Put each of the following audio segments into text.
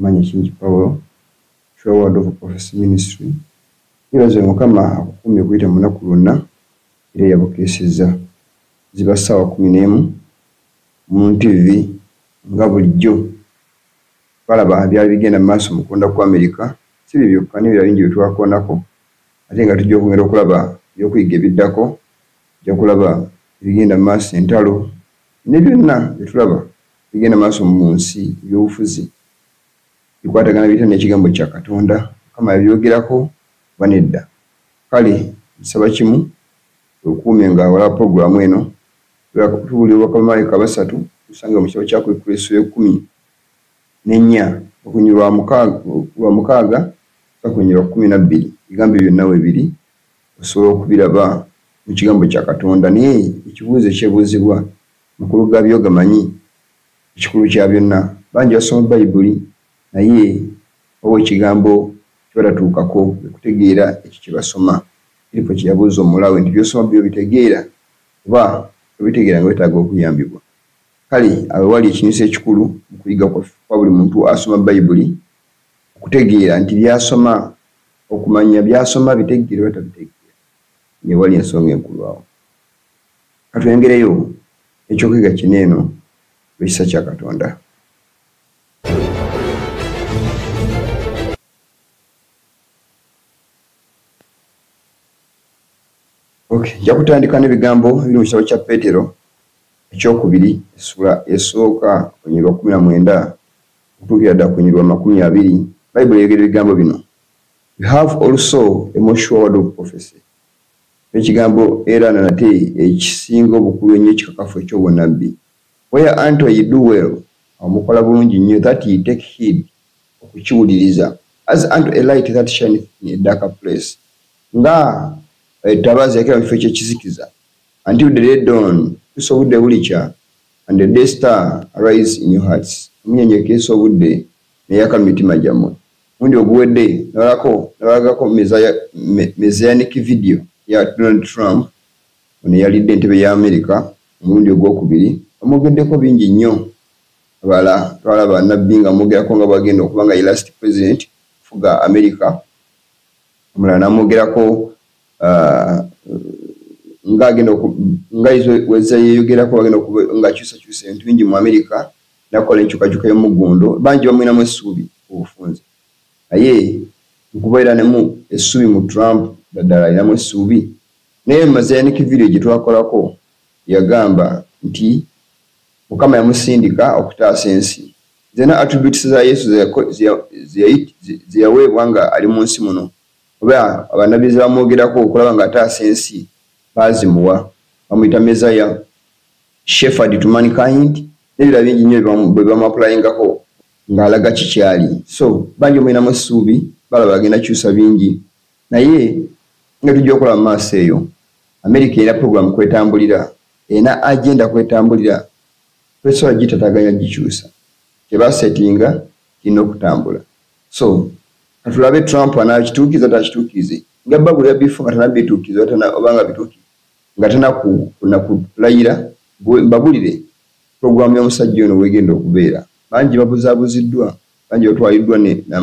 Manya Kingi Paulo, Word of Prophecy Ministry. Nibaze mukama akukumye kuyita munaku lwonna era yabukeseza ziba ssaawa 11 mu TV nga bulijjo balaba byali bigenda maaso mukunda ku America si bibyo kandi byali bingi bitwakonako ate nga tujja okugenda okulaba byokuyiga ebiddako tujja kulaba bigenda maaso entalo ne byonna byetulaba bigenda maaso mu nsi by'obufuzi bikwatagana bita n'ekigambo kya Katonda kama yabyogerako banedda kale nsaba kimu okuumye nga wala programu eno tubulirwa bamalayika basatu tusanga mu kitabo kya Ekkuleso 14 okunyirwa mukaaga okunyirwa 12 bigambo byonna webiri osobola okubiraba mu kigambo kya Katonda naye ekibuuzo ekyebuuzibwa mukulu ga byogamanyi ekikulu kya byonna bangi basoma Bayibuli naye owo ekigambo kyolatuukako okutegeera ekyo kye basoma kiripo kyeyabuuza omulawe nti byosoma byo bitegeera oba obitegeera nga wetaaga okuyambibwa kale awo wali ekinyuso ekikulu mu kuyiga kwa buli muntu asoma Bayibuli okutegeera nti byasoma okumanya byasoma bitegeera oba tabitegeera ne wali ensonga enkulu awo katwengereyo ekyokuyiga kineeno ekisa kya Katonda. Okay, nja kutandika n'ebigambo biri mu kitabo kya Petero ekyokubiri essula esooka okunyirwa 19 okutuukira ddala kunyirwa 20. Bayibuli eyogera ebigambo bino. You have also a more sure word of prophecy. Ekigambo era nate ekisinga obukulu ennyo ekikakafu eky'obwannabbi. Whereunto ye do well, omukola bulungi nnyo that ye take heed okukiwuliriza as unto a light that shineth in a darker place. Nga tabazi yakira mu kifo ekyekizikiza until the day dawn tusobodde bulikya and the day star arise in your hearts. Omunyenyeko esobodde neyaka mu mitima gyammwe. Mundi oguwedde nalagako messianic video ya Donald Trump ono yalidde entebe ya America omulundi ogwokubiri amugeddeko bingi nnyo abala twalaba nabbi nga amugerako nga bwagenda okuba nga last president fuga America omulala namugerako nga agenda nga weza yeyogerako bagenda nga kyusa ebintu bingi mu America nakola enkyukakyuka y'omugundo bangi bamwinamu essuubi obufunze naye nkubaira nemu essuubi mu Trump ddala alinamu essuubi naye messianic video gye twakolako yagamba nti Mukama yamusindika okutaasa ensi zena attributes za Yesu ziyaweebwa nga ali mu nsi muno oba abanabizi bamwogerako okulaba nga ataasa ensi bazimuwa bamuyita Messiah, shepherd to mankind n'ebirala bingi nnyo bwe bamuapulayingako ng'alaga kikyali so bangi omwinamu essuubi balaba bagenda kyusa bingi naye nga tujja okola mu maaso eyo America era program kwetambulira ena agenda kwetambulira twesobola gitataganya gikyusa kyebasetinga kirina okutambula so katulabe Trump anakituukiza takituukize nga Babuli yabifu nga tanabituukiza oba nga bituukiza nga tanakulayira babulire programu y'omusajja ono wegenda okubeera bangi babuzaabuziddwa bangi batwaliddwa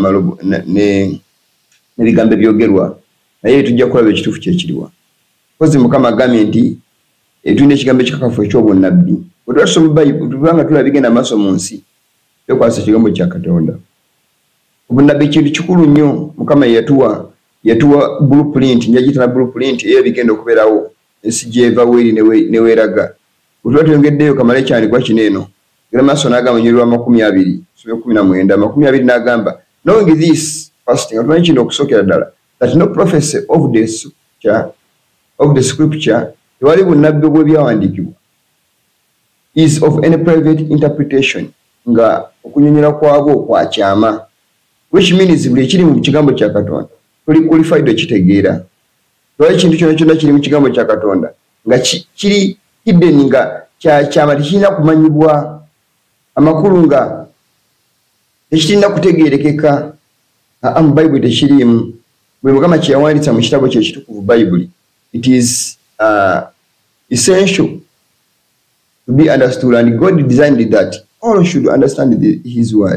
n'ebigambo ebyogerwa naye tujja kulaba ekituufu kyekiriwa kozi Mukama agambye nti tulina ekigambo ekikakafu eky'obwannabbi bwe twasoma Bayibuli tubanga tulaba bigenda maaso mu nsi twekwasa ekigambo kya Katonda. Obunnabbi kintu kikulu nnyo Mukama yatuwa blueprint njagitana blueprint eyo bigenda okubeerawo ensi gyeva weeri neweeraga bwe twongeddeyo kamale kyani kwa kineeno era maaso n'agamba nyirwa 20 19 n'agamba knowing this fasting atumanyi kino okusookera ddala that no prophecy of the scripture tewali bunnabbi bw'ebyawandiikibwa is of any private interpretation nga okunyonyola kwabwo kwa kyama which means buli kiri mu kigambo kya Katonda tuli qualified okitegeera tewali kintu kyonna kiri mu kigambo kya Katonda nga kiri hidden nga kyama tekirina kumanyibwa amakulu nga tekirina kutegeerekeka mu Bayibuli tekirimu bwe Mukama kyeyawandisa mu kitabo kye ekitukuvu Bayibuli it is essential to be understood and God designed that all should understand his word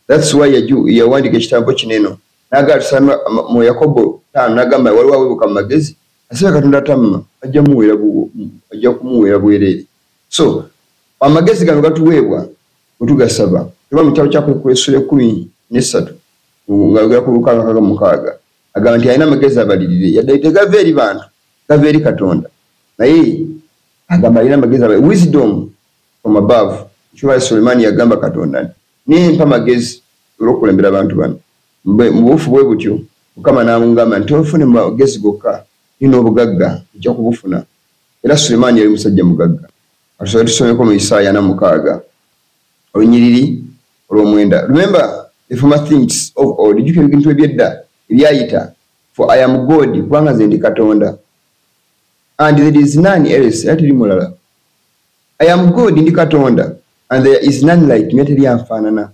That's why yawandika ekitambo kineno naga tusama mu Yakobo 5 nagamba waliwo awebuka magezi asaba Katonda tamma ajja kumuweera bwerere. So amagezi gano gatuweebwa mutugasaba kuba mu kitabo kyakwe ku Esula 13 ngagera ku Luka 6 agamba nti alina amagezi abalirire yadde tegava eri bantu gava eri Katonda naye agamba alina amagezi abalirire wisdom from above. Kyuwa Sulemani yagamba Katonda nimpa magezi olw'okulembera abantu bano mu bufu bwe butyo Mukama n'amugamba nti ofune magezi gokka nina obugagga ojja kubufuna. Era Sulemani yali musajja mugagga. Atusobola tusomeko mu Isaaya 6 olunyiriri olw'omwenda. Remember the former things of old. Jjukira ebintu ebyedda ebyayita, for I am God, kubanga nze ndi Katonda, and there is none else, ate teri mulala. I am God, ndi Katonda, and there is none like me, teri anfaanana.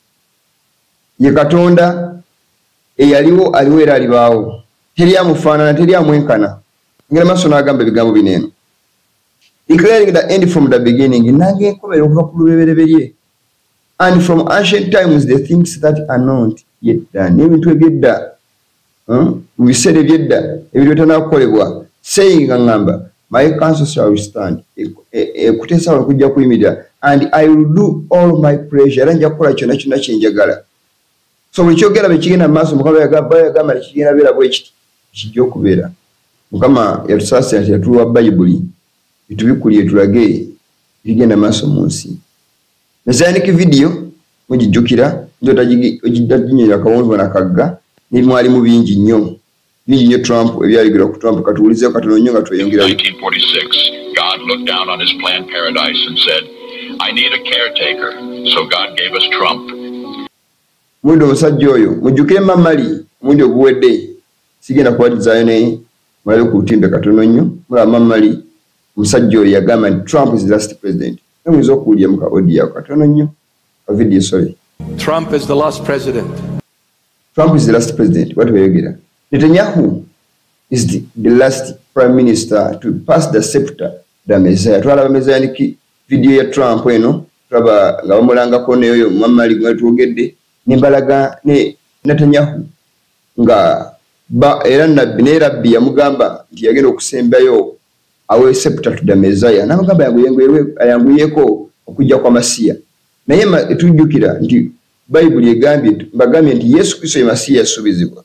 Ye Katonda eyaliwo aliwo era alibaawo, teri amufaanana, teri amwenkana. Ngera Maaso n'agamba ebigambo bineeno. Declaring the end from the beginning, nange enkomera okuva ku lubereberye. And from ancient times the things that are not yet done. N'ebintu ebyedda mu biseera ebyedda ebintu bitanakolebwa, saying ngamba my counsel shall stand. Ekuteesa wano kujja kuyimirira, and I will do all my pleasure. Era nja kukola kyonna kyonna kye njagala. So buli kyogera bwe kigenda mu maaso Mukama yagamba kigenda beera bwe kiti kijja okubeera. Mukama yatusaasira nti yatuwa Bayibuli bitubikulye tulage bigenda maaso mu nsi. Messianic video mujijjukira njotajinyera kawonvu na kagga ni mwali mu bingi nnyo Trump ebyaligira ku Trump katuulize katono nnyo gatweyongera. 1946 God looked down on his planned paradise and said, I need a caretaker, so God gave us Trump. Mundo musajja oyo mujjukire mamali mundi oguwedde sigenda kwatizayo naye mulabe ku lutimbe katono nnyo mulaba mamali musajja oyo yagamba nti Trump is the last president. Muyinza okuwulira mu ka audio katono nnyo ka video. Sorry. Trump is the last president. Trump is the last president. What weyogera? Netanyahu is the last prime minister to pass the scepter the Messiah. Twalaba Messianic video ya Trump eno tulaba nga bamulangako neyo mamali gwe twogedde nimbalaga ne Netanyahu nga era nabbi ne Rabbi yamugamba nti yagenda okusembayo awe scepter to the Messiah. Namugamba ayanguyeko okujja kwa Masiya. Naye tujjukira nti Bayibuli bagambye nti Yesu Kristo ye Masiya yasubizibwa.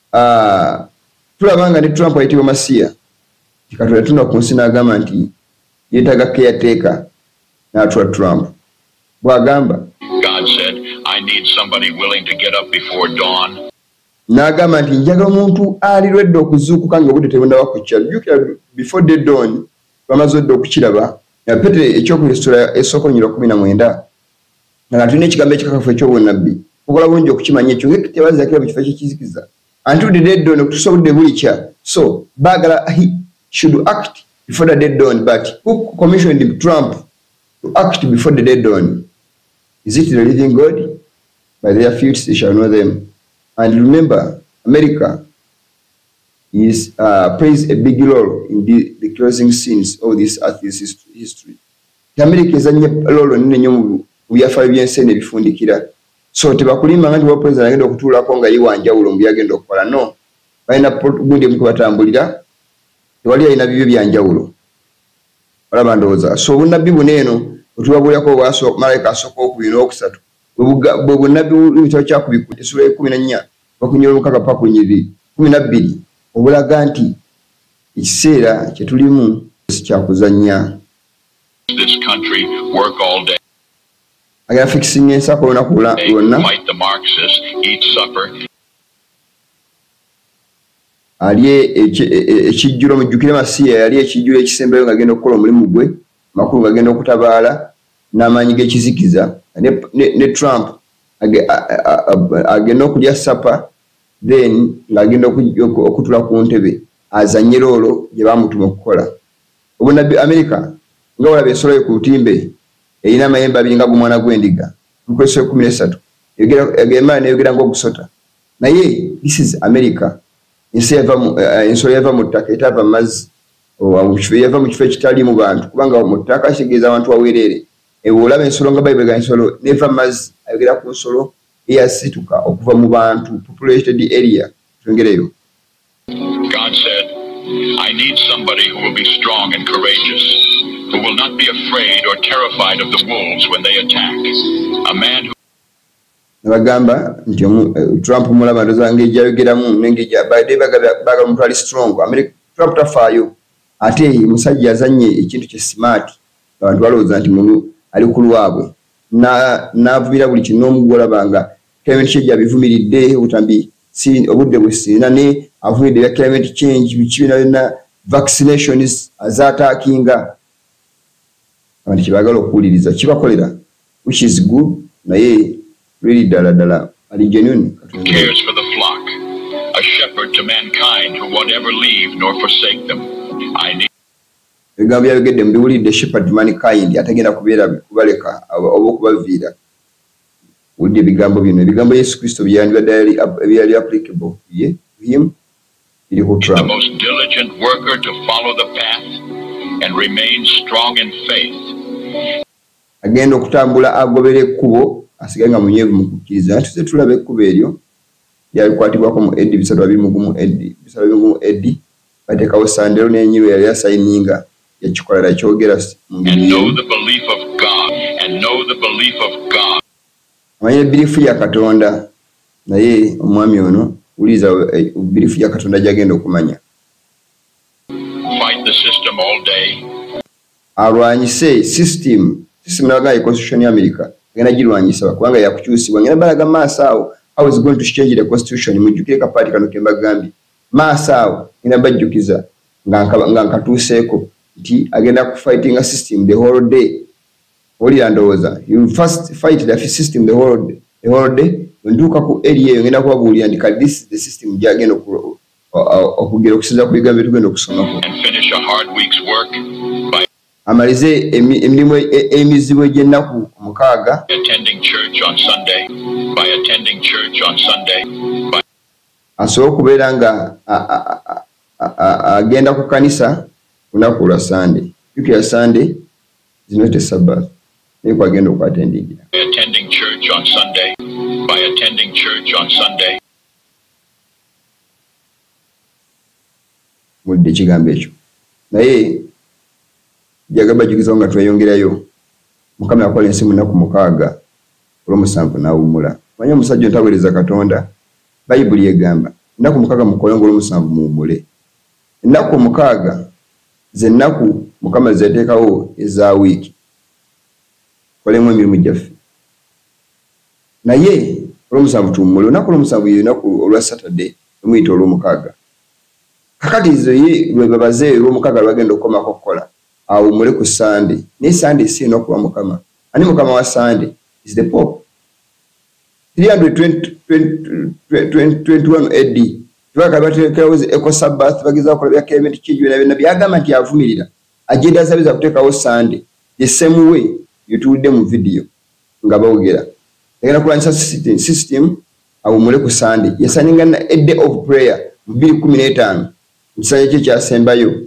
Tulabanga ne Trump ayitibwa Masiya. Katonda tuna ku nsi n'agamba nti yeetaaga caretaker n'atula Trump. Bw'agamba God said, I need somebody willing to get up before dawn. N'agamba nti njagala omuntu alirwedde okuzuukuka nga obudde tebunaba kukya. Jjukira before the dawn bamaze odde okukiraba. Petero ekyokulesitula esooka 19 nga tulina ekigambo ekikakafu eky'obunnabbi. Okola bulungi okukimanya ekyo ng'ekitebaza kira mu kifo ky'ekizikiza. Until the dead dawn okutuusa obudde bulikya. So baagala he should act before the dead dawn, but who commissioned Trump to act before the dead dawn? Is it the living God? By their fruits they shall know them. And remember, America plays a big role in the closing scenes of this earth's history. America is a role in byafaayo by'ensi ebifundikira. So tebakulimba nga nti wa president agenda okutuulako nga ye wanjawulo mu byagenda okukola. No, balina gundi emu kubatambulira, tewali alina bibyo byanjawulo. Olaba ndowooza. So obunnabbi buno eno otubabulirako malayika asooka okubiri n'okusatu bwe bunnabbi mu kitabo kyakubiri Esula 14 bakunyola 6 paka 12 obulaga nti ekiseera kye tulimu kyakuzannya. This country work all day. Agala fixing ensako olunaku lwonna. Fight the Marxists, eat supper. Ali ekijjulo mujjukire Masiya yali ekijjulo ekisembayo ng'agenda okukola omulimu gwe makulu ng'agenda okutabaala n'amaanyi g'ekizikiza. Ne Trump agenda okulya sapa then ng'agenda okutula ku ntebe azanye loolo gye baamutuma okukola. Obunnabbi Amerika nga walaba ensolo yo ku lutimbe erina amayembe abiri nga g'omwana gw'endiga Luka 13 egenda n'eyogera ng'ogusota. Naye this is America. Ensolo yava mu ttaka etava mu mazzi yava mu kifo ekitali mu bantu kubanga mu ttaka kitegeeza abantu waweerere. Olaba ensolo nga Bayibuli ensolo neva mu mazzi ayogera ku nsolo eyasituka okuva mu bantu populated area twongereyo. God said, I need somebody who will be strong and courageous, who will not be afraid or terrified of the wolves when they attack. A man who Nabagamba nti Trump mulaba ndozange ejayogeramu nengeja bade baga muntu ali strong. America Trump tafaayo ate musajja azanye ekintu kye smart abantu balowooza nti muntu ali ku lwabwe n'avumira buli kintu n'omugola banga climate change abivumiridde utambi si obudde bwesina ne avumiridde climate change bikibina na vaccinations azataakinga abantu kibagala okuwuliriza kibakolera which is good naye really dala ali genuine cares for the flock, a shepherd to mankind who won't ever leave nor forsake them. I need ebigambo byayogedde mbiwulidde shepherd to mankind atagenda kubaleka oba okubaviira. Wulidde ebigambo bino ebigambo Yesu Kristo byali applicable to him biri ku Trump. The most diligent worker to follow the path and remain strong in faith. Agenda okutambula agobera ekkubo asigaye nga munyeevu mu kukkiriza. Tuze tulaba ekkubo eryo lyabikwatibwako mu Eddi 3:21 Eddi bateekawo sandero n'enyirwe yali asayininga yakikolera kyogera mu ngeri and know the belief of God. Amanye birifu ya Katonda naye omwami ono uliza birifu ya Katonda gyagenda okumanya. Fight the system all day. Alwanyise system naga constitution ya America agenda girwanyisa kubanga yakukyusibwa ngenda balaga maaso awo how is going to change the constitution mujjukire ka party kano kemba gambi maaso awo ngenda bajjukiza nga nkatuuseeko nti agenda ku fighting a system the whole day. Oli andoza you first fight the system the whole day nduka ku area eyo ngenda kubabuulira ndi kali this is the system gyagenda okugera okusiza ku bigambo tugenda okusomako and finish a hard week's work by amalize emirimu emizibu egy'ennaku mukaaga attending church on Sunday asobola okubeera nga agenda ku kanisa lunaku lwa Sunday. Jukira Sunday is not a Sabbath. Naye kwagenda okwatendigira. by attending church on Sunday. Mulidde ekigambo ekyo naye jagaba jukiza nga tweyongerayo Mukama yakola ensi mu nnaku mukaaga olw'omusanvu n'awummula. Manya omusajja ontaweereza Katonda Bayibuli egamba ennaku mukaaga mukole ng'olw'omusanvu muwummule. Ennaku mukaaga ze nnaku Mukama zeteekawo eza wiiki kolemu emirimu gyaffe naye olw'omusanvu tuwummule. Olunaku olw'omusanvu ye lunaku olwa Saturday lumuyita olw'omukaaga. Kakati zo ye lwe babaze olw'omukaaga lwagenda okukomako okukola awummule ku Sunday. Naye Sunday si enokuba Mukama. Ani Mukama wa Sunday is the Pope. 321 AD tubaka bateekawo eco Sabbath bageza okola bya climate change byonna byagamba nti avumirira agenda asabiza kuteekawo Sunday the same way yotuwulidde mu video nga bawogera agenda kulwanyisa system awummule ku Sunday. Yasaninga na a day of prayer mu 2015 mu kisanja kye kyasembayo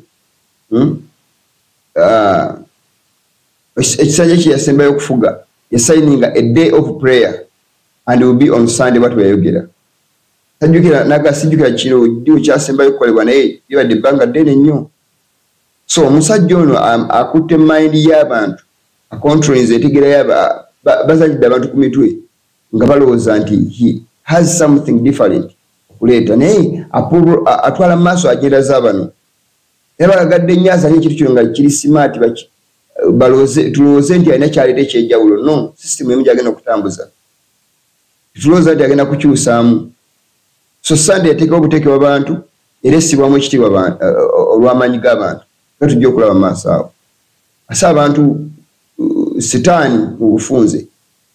ekisanja kye yasembayo okufuga yasayininga a day of prayer and will be on Sunday what we yogera. Tajukira naga sijukira kiro dio kyasembayo okukolebwa naye bibadde ebbanga ddene nnyo. So omusajja ono akutte mind y'abantu acontrolinze etegera yaba bazajidde abantu ku mitwe nga balowooza nti he has something different okuleeta naye atwala mu maaso agenda z'abano era balagadde nnyo azanye ekintu kino nga kiri smart tulowooze nti alina kyaleeta ekyejjawulo. No, system emu gyagenda okutambuza tulowooza nti agenda kukyusaamu. So Sunday yateekawo obuteekebwa abantu era essibwamu ekitiibwa olw'amaanyi g'abantu nga tujja okulaba maaso awo ase abantu sitaani mu bufunze.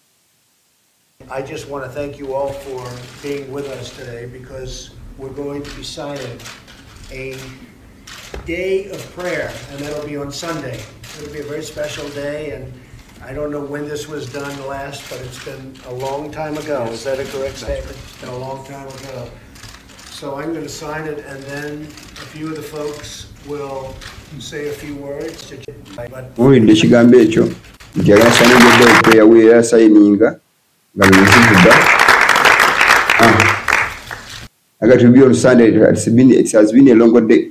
I just want to thank you all for being with us today because we're going to be signing a day of prayer, and that'll be on Sunday. It'll be a very special day, and I don't know when this was done last, but it's been a long time ago. Is that a correct statement? It's been a long time ago. So I'm going to sign it, and then a few of the folks will say a few words. Muwulidde ekigambo ekyo nti agenda sayininga edde okuyaweera sayininga nga bwezivuga I got to be on Sunday. It has been a long day.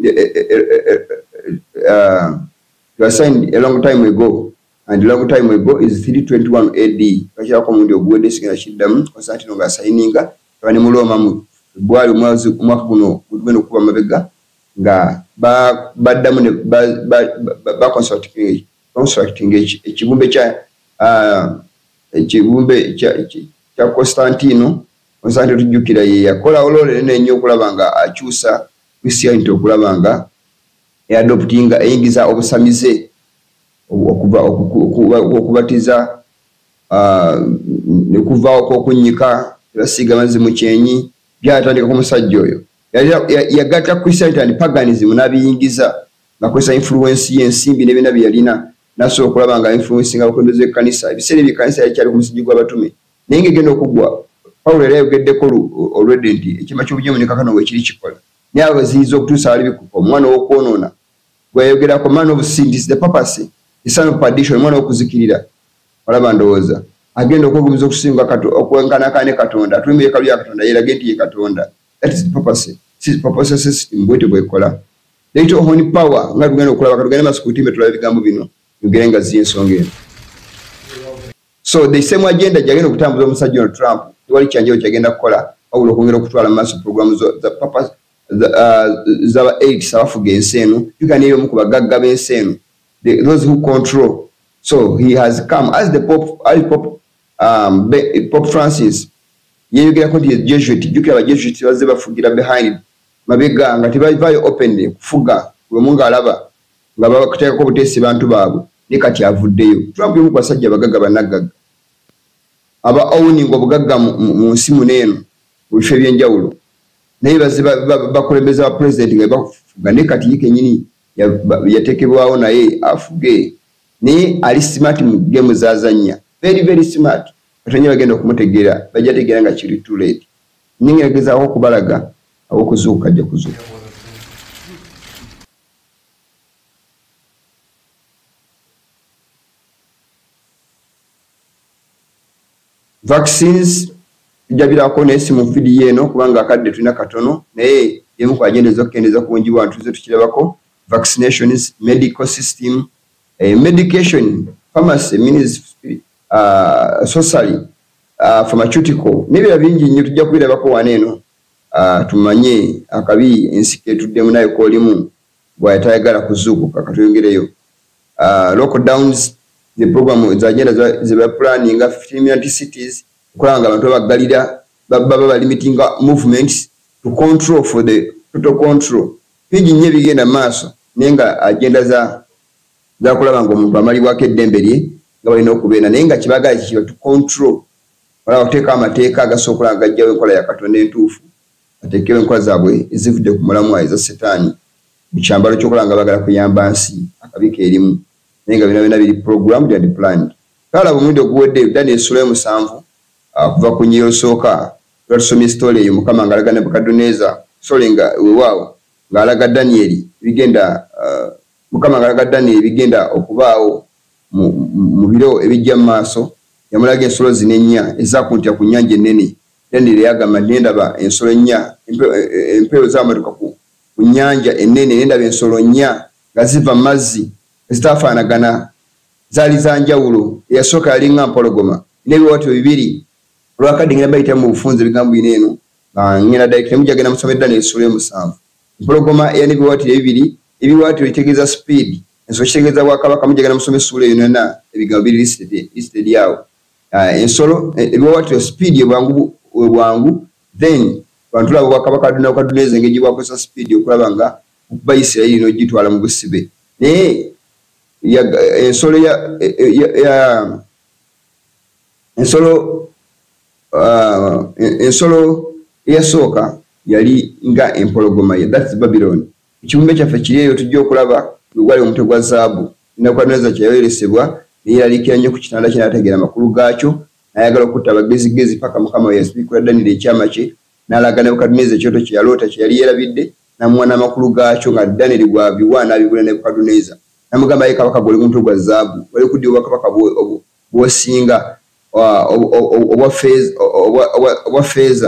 You were signed a long time ago. And a long time ago is 321 AD. Kachira kwa mundi ogwede sigina shidamu. Konstantino nga signinga. Wani muloma bwali mwaka kuno kutubeno kuwa mabega. Nga badamu ne constructing ekibumbe cha Constantino. Constantino tujukira ye yakola olole nene okulaba nga akyusa Christianity okulaba nga adoptinga eyingiza obusamize okubatiza ne kuvaawo kw'okunnyika basiga mazzi mu kyenyi byatandika ku musajja oyo yagatta Christianity and paganism n'abiyingiza ngakozesa influence y'ensimbi n'ebina bye yalina nasobola okulaba nga influencinga abakulembeze b'ekkanisa ebiseera ebyekanisa yakyali ku musingi gw'abatume naye ng'egenda okugwa Pawulo era yogeddeko already nti ekima ky'obujeemu ne kakano weekiri kikola naye abaziyiza okutuusa ali bikupa omwana w'okwonoona gweyogerako man of sin is the purpose the son of perdition omwana w'okuzikirira olaba ndowooza agenda okwegumiza okusinga okwenkanakane Katonda atulumba ekalu ya Katonda yerage nti ye Katonda that is the purpose system bwete bwekola leito honi power nga tugenda okulaba katugende masukutime tulaba ebigambo bino yogere nga ziyensonga eno so the same agenda gyagenda okutambuza omusajja Donald Trump tewali kyanjiro kyagenda kukola wabula okwongera okutwala maaso programu za purpose zaba aids abafuga ensi eno tuganiyo mu kubagagga b'ensi eno those who control so he has come as the Pope Francis yeyogerako nti Jesuit jukira abajesuit bazze bafugira behind mabega nga tebavayo openly kufuga wemunga alaba nga bakuteekako obuteesi bantu baabwe ne kati avuddeyo Trump yomu kwasajja bagagga banagagga aba owning obugagga mu nsi muneeno mu bifo ebyenjawulo naye bazze bakulembeza ba president nga bafuga ne kati ye kenyini yateekebwawo naye afuge naye ali smart mu game zazannya very very smart Katonda bagenda okumutegeera bajja tegeera nga kiri too late ningegezaako okubalaga abokuzuuka ajja kuzuuka vaccines tujabirako nesi mu fidi yeno kubanga akadde tulina katono naye yemu kwa agenda ez'okukendeeza ku bungi bw'abantu tuze tukirabako vaccinations medical system medication pharmacy means socially pharmaceutical n'ebirala bingi nnyo tujja kubirabako wano eno tumanye akabi ensi ketuddemu nayo koolimu bw'atayagala kuzuukuka katuyongereyo lockdowns the program zagenda ze planning 15 million cities okulanga abantu bagalira baba limiting movements to control for the total control bingi nnyo bigenda maaso naye nga agenda za kulaba nga omuntu amalibwako eddembe lye nga balina okubeera naye nga kibagala kikiba to control wala okuteeka amateeka agasookola nga gajjawo enkola ya Katonda entuufu ateekewo enkola zaabwe ezivudde ku mulamu eza setaani mu kyambalo ky'okola nga bagala kuyamba nsi akabi keerimu naye nga bina biri programmed and planned kala omulundi oguwedde Daniel essula y'omusanvu kuva ku nnyiro osooka tusomye story eyo Mukama ng'alaga Nebukadduneeza story nga weewaawo ng'alaga Daniel bigenda Mukama ng'alaga Daniel bigenda okubaawo mu biro ebijja mu maaso yamulaga ensolo zino ennya ezaakuntira ku nnyanja ennene Daniel yagamba ndaba ensolo ennya empewo zaamatuka ku nnyanja ennene nendaba ensolo nnya nga ziva mu mazzi ezitaafaanagana zaali za njawulo eyasooka yali nga mpologoma n'ebiwawaatiro bibiri olwakadde ngenda bayita mu bufunze ebigambo bino eno ngenda direct nemujagenda musomedda n'essula y'omusanvu empologoma eya n'ebiwawaatiro ebibiri ebiwawaatiro bitegeeza speed ensolo kitegeeza Bwakabaka mujagenda musoma essula eyo yonna ebigambo biri listed yawo ensolo ebiwawaatiro speed bwangu then bantu labo Bwakabaka Nebukadduneeza engeri gye bwakozesa speed okulaba nga okuba Isirayiri n'ogitwala mu busibe naye ensolo eyasooka yali nga empologoma ye that's Babylon ekibumbe kyaffe kiri eyo tujja okulaba gwali omutwe gwa zaabu Nebukadduneeza kyeyaweresebwa neyeralikira nnyo ku kitanda kye n'ategeera amakulu gaakyo n'ayagala okutta abagezigezi paka Mukama we yasibikula Daniel ekyama kye n'alaga Nebukadduneeza ekyoto kye yaloota kye yali yeerabidde n'amuwa n'amakulu gaakyo nga Daniel bw'abiwa n'abibula Nebukadduneeza namugamba ye kabaka gwe omutwe gwa zaabu wali kuddi obwakabaka bw'osinga obwa feeza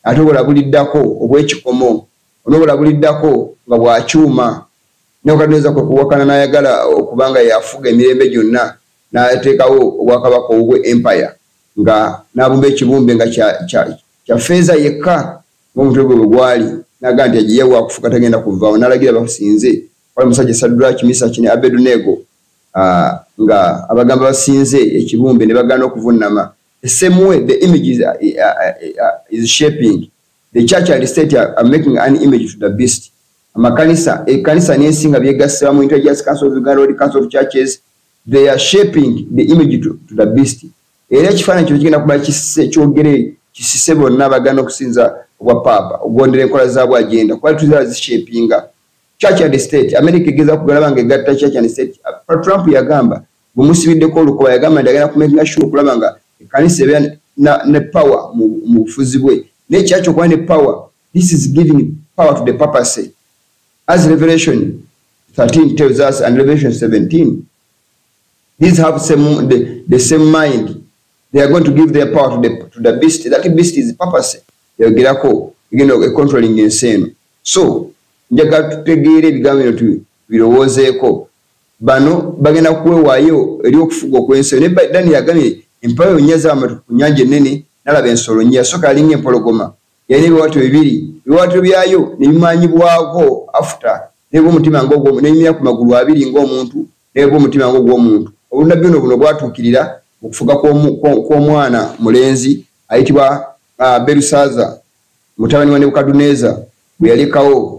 ate obulabuliddako obw'ekikomo onobulabuliddako nga bwakyuma Nebukadneza kwe kuwakana n'ayagala okubanga yafuga emirembe gyonna n'ateekawo obwakabaka obwe empire nga n'abumba ekibumbe nga kya feeza yekka ng'omutwe gwe bwe gwali n'agamba nti agiye waakufuka tagenda kuvaawo n'alagira basinze wali musajja Saddulaaki Misaki ne Abedunego nga abagamba basinze ekibumbe ne bagaana okuvunnama. The same way the image is shaping. The church and the state are making an image to the beast. Amakanisa, ekanisa n'ensinga byegasse mu Intelligence Council of Uganda, the Council of Churches, they are shaping the image to the beast. Era ekifaananyi kino kigenda kuba kyogere kisise bonna abagana okusinza obwa Papa okugondera enkola zaabwe agenda kuba tuzira zishapinga church and state. America egeza kugalaba nga egatta church and state. Trump yagamba bumusibiddeko olukoba yagamba nti agenda kumakinga sure okulaba nga ekanisa ebeera ne power mu bufuzi bwe n'ekyakyo okuba ne power. This is giving power to the papacy. As Revelation 13 tells us and Revelation 17, these have the same mind. They are going to give their power to the beast. That beast is papacy. They will get a controlling insane. So, njaga tutegeere ebigambo bino birowoozeeko bano bagenda kwewaayo eri okufuga okw'ensolo. Ne Dani yagambye empala yonnyaza amatu ku nnyanja ennene n'alaba ensolo nnya yasooka alinga empologoma yalina ebiwawaatiro bibiri. Ebiwawaatiro byayo ne bimanyibwako afuta n'eba omutima ng'ogw'omuntu n'ebimira ku magulu abiri ng'omuntu n'eba omutima ng'ogw'omuntu. Obunnabbi buno bwatuukirira okufuga kw'omwana mulenzi ayitibwa Berusaaza mutabani wa Nebukadneza bwe yalekawo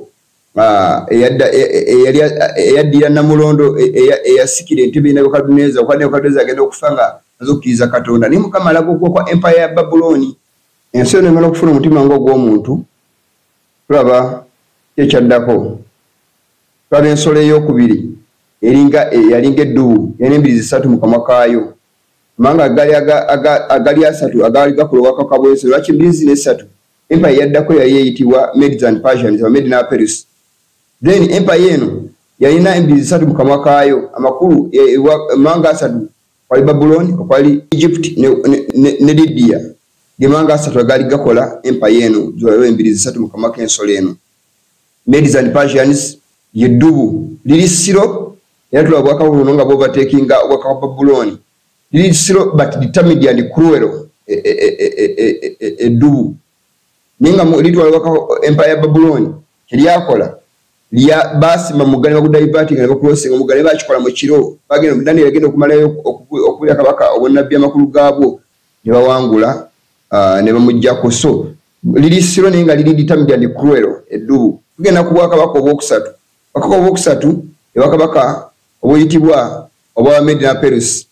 eyaddira Namulondo eyasikira entebe ya Nebukadneza okuba Nebukadneza agenda okufa nga azokkiriza Katonda. Naye Mukama alaga okuwa kwa empire ya Babuloni. Ensolo n'emala okufuna omutima ng'ogw'omuntu. Tulaba ekyaddako. Tulaba ensolo ey'okubiri yalinga eddubu yalina embiri zisatu mu kamwa kaayo. Amanga agali asatu agali gakola obwakabaka bw'ensolo lwaki embiri zino esatu. Empire yaddako yali eyitibwa Medes and Persians oba Medes na Perus. Then empire eno yalina embiri zisatu mu kamwa kaayo. Amakulu amanga asatu kwali Babuloni okwali Egypt ne Lydia. Gemanga asatu agali gakola empire eno zolero embiri zisatu mu kamwa k'ensolo eno. Medes and Persians yeddubu liri siro era tulaba obwakabaka buno nga bw'overtakinga obwakabaka Babuloni. Liri siro but determined and cruel eddubu. Ninga litwala obwakabaka empire ya Babuloni kyeryakola basima mugane bagudaivatinga ne bakulosinga omugane bakikola mu kiro bagenda Daniel agenda okumalayo okubira kabaka obwannabbi amakulu gaabwo ne bawangula ne bamuggyako. So liri siro naye nga liri determined and cruel eddubu. Tugenda ku bwakabaka obwokusatu. Obwakabaka obwokusatu obwakabaka obuyitibwa obwa Medes na Perus.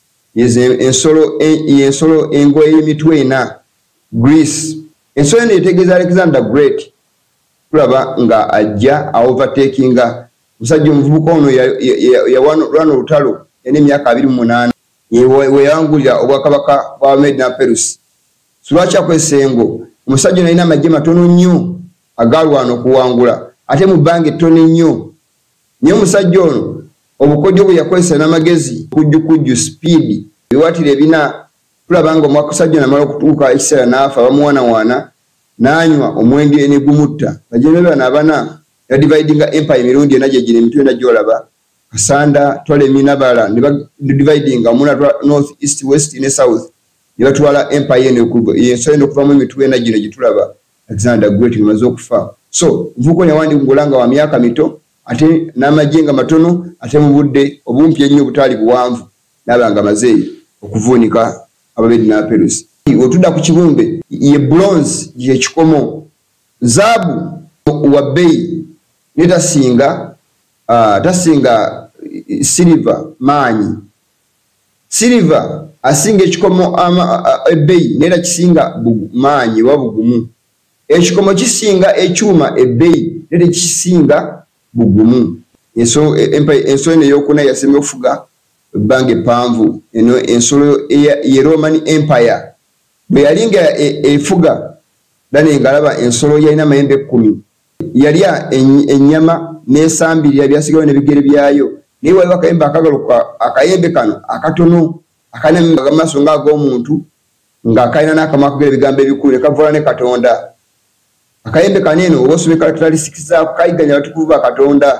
Ensolo engoye y'emitwe ena Greece. Ensolo eno etegeeza Alexander Great. Tulaba nga ajja overtakinga musajja omuvubuka ono yalwana olutalo yalina emyaka 28 weyawangulira obwakabaka bwa Medes na Perus. Lwaki akwesengo omusajja ono alina amagye matono nnyo agalwana okuwangula ate mu bbanga ettono ennyo. Naye omusajja ono obukodyo bwe yakozesa n'amagezi kujjukujju speed biwaatiro ebina. Tulaba nga omusajja ono amala okutuuka ekiseera n'afa bamuwaanawaana n'anywa omwenge ne gumutta. Bajjembe bano abana yadividinga empire emirundi ena gyegino emitwe ena gy'olaba Kasanda Ptolemy n'abalala ne badividinga omuna north east west ne south ne batwala empire eno y'ensolo eno okuvamu emitwe ena gino gitulaba Alexander Great ng'amaze okufa. So nvuko yawandikula nga wa myaka mito ate n'amagye matono ate mu budde obumpi ennyo obutali buwanvu n'abanga amaze okuvuunika Medes na Perus. Otudda ku kibumbe ye bronze ye kikomo. Zaabu wa bei netasinga tasinga silver maanyi. Silver asinga ekikomo ebei nera kisinga maanyi wabugumu. Ekikomo kisinga ekyuma ebei nera kisinga bugumu. Ensolo eno eyokuna yasemye okufuga ebbanga eppanvu. Eno ensolo ye Roman Empire bwe yalinga efuga Dani ngalaba ensolo yalina amayembe 10. Yalya ennyama n'esambirira byasigayo n'ebigere byayo. Naye waliwo akayembe kano akatono akalina amaaso ng'ag'omuntu ng'akalina n'akamwa akagera ebigambo ebikulu ne kavula ne Katonda. akayembe kaneno obosome characteristics za kayiganya batukuva katonda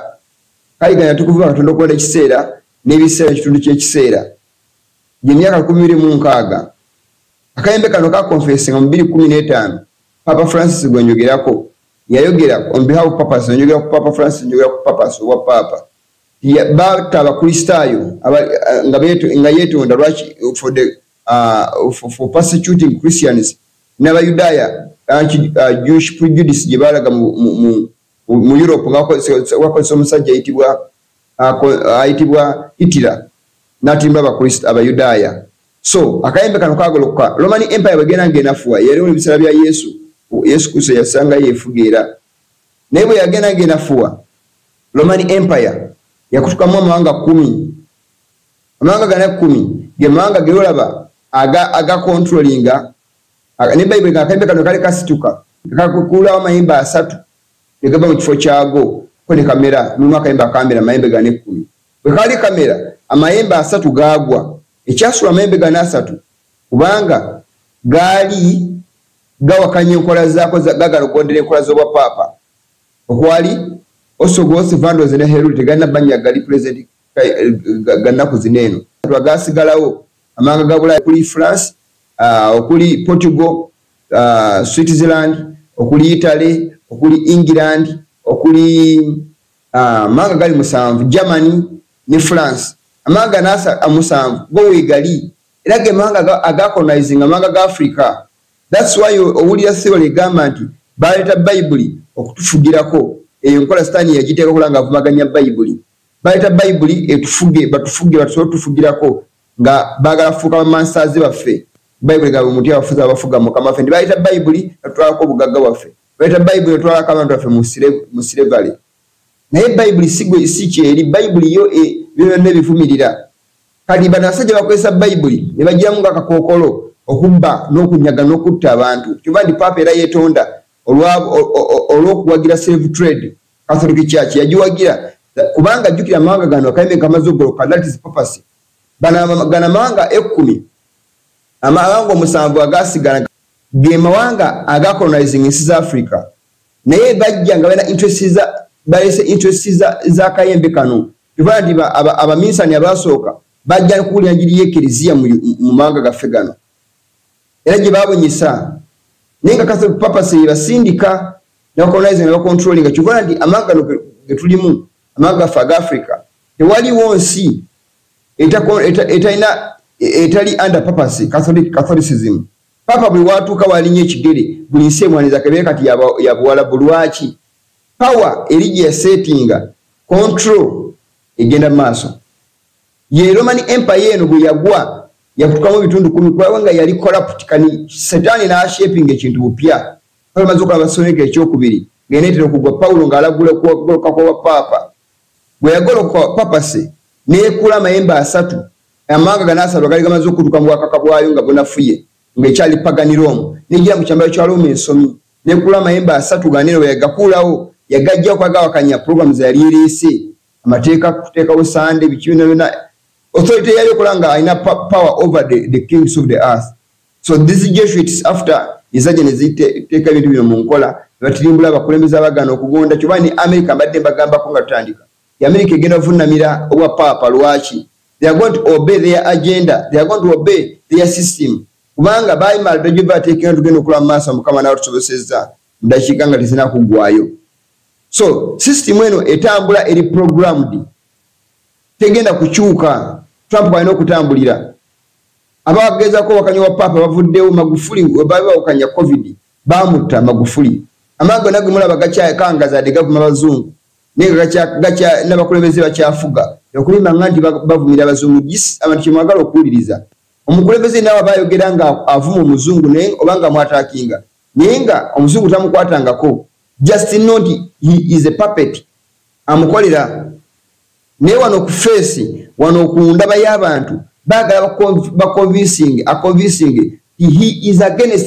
okwenda ekiseera n'ebiseera kitundu ky'ekiseera gy'emyaka 26 akayembe kano ka confessing mu 2015 Papa Francis gwenjogerako yayogera on behalf of Papa njogera ku Papa Francis njogera ku Papa wa Papa bata abakristaayo nga yetonda lwaki for persecuting Christians n'abayudaaya Jewish prejudice gye baalaga mu Europe ngawakozesa omusajja ayitibwa Hitler n'atimba abayudaaya. So akayembe kano kagoloka Roman Empire bagenda ngenafuwa yali mu bisala bya Yesu Kristo yasanga yefugira naye bwe yagenda ngenafuwa Roman Empire yakutukamu amawanga 10 amawanga gana 10 ge mawanga gerolaba aga controllinga ne Bible akayembe kano kale kasituka kakukula amayembe 3 negaba mu kifo kyago ko ne kamera mu akayembe akambira amayembe gane 10 bwe kali kamera amayembe 3 gagwa ekyasula amayembe gana 3 kubanga gali gawakanye enkola zaako gagala okondera enkola z'obwa Papa okwali Osogos Vandos ne Herod tegana banya gali president ganaku zineno twagasigalawo amanga gabula kuli France okuli Portugal Switzerland okuli Italy okuli England okuli manga gali musanvu Germany ne France amanga nasa amusanvu bo wegali erage manga agacolonizing amanga ga Africa. That's why owulira theory government baleta Bible okutufugirako enkola stani yagiteeka kulanga avumaganya Bible baleta Bible etufuge batufugirako nga bagala fuka masters baffe Bible ga omuntu yafuza abafuga mukama ffe baleta Bible atwalako bugagga waffe baleta Bible atwalako abantu baffe musire valley naye Bible sigwe sikyeri Bible yo byonna bifumirira kati banasajja bakozesa Bible ne bajjamu akakokolo okubba n'okunyaga n'okutta abantu kiba ndi Papa era yetonda olw'okuwagira slave trade Catholic Church yagiwagira kubanga jjukira amawanga gano akayembe kamaze ogoloka that is purpose gana mawanga 10 amawanga 7 agasigala ge mawanga agacolonizing ensi za Africa naye bajja nga bana interest za kayembe kano kiba ndi abaminsani abasooka bajja kuwulira njiri y'ekelezia mu mawanga gaffe gano era gye babonyesa ninga Catholic Papacy basindika na colonizing na controlling kivana ndi amanga no getulimu amanga fa Africa tewali wonsi etali under Papacy Catholicism Papa buli watu kawalinye ekigere buli nsemwaniza kabere kati ya bwala bulwachi power erije settinga control egenda maso ye Roman Empire eno buyagwa yakutukamu bitundu 10 kwa nga yali corrupt kani Satani na shaping ekintu bupya kale mazuka abasoneke ekyokubiri ngenetero kugwa Paulo ngalagula kwa Papa bwe yagolo kwa Papacy ne kula mayembe 3 amanga ganasa lwagali gamazo kutukamu akakabwayo nga bonafuye ngekyali pagani Rome nijira mu kyambalo kya Rome ensomi ne kula mayembe 3 ganero yagakulawo yagajja kwa gawakanya programs ya lirisi amateeka kuteekawo Sunday bikiwino na authority yayo kulanga aina power over the kings of the earth. So this Jesuits after izajene ziteka bintu bino mu nkola batirimbula bakulembeza abagana okugonda kibani America mbadde bagamba ko ngatandika ya America egenda vunamira obwa Papa lwachi they are going to obey their agenda, they are going to obey their system kubanga bayimal dojuba tekena tugenda okula masa mukama na tusobeseza ndashikanga tizina kugwayo. So system eno etambula eri programmed tegenda kuchuka Trump balina okutambulira abageza ko wakanyowa Papa bavuddewo Magufuli baaba okanya COVID bamutta Magufuli amago nagumula bagacha kangaza de gavuma bazungu ninga gacha nabakulembeze bakyafuga yokulima ngandi bavumira bazungu gisi abantu kimwagala okuwuliriza omukulembeze nawe bayogera nga avuma omuzungu ne obanga mwatakinga ninga omuzungu tamukwatangako just not he is a puppet amukolera ne wano ku face wano kundaba y'abantu bagala convincing he is against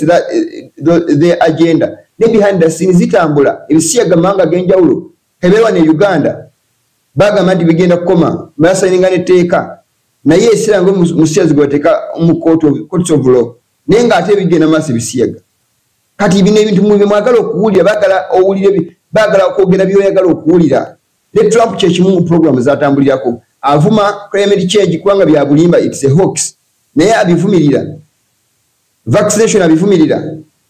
the agenda ne behind the scenes zitambula ebisiyaga manga genjawulo hebewa ne Uganda bagamba nti bigenda kukoma basayininga ne teeka naye esira ngo musiyazi gwateka mu court of law nenga ate bigenda masi bisiyaga kati bino ebintu mu mwagala okuwulira bagala owulire bagala okwogera byoyagala okuwulira ne Trump kyekimu mu program zatambulirako avuma climate change kubanga bya bulimba it's a hoax naye abivumirira vaccination abivumirira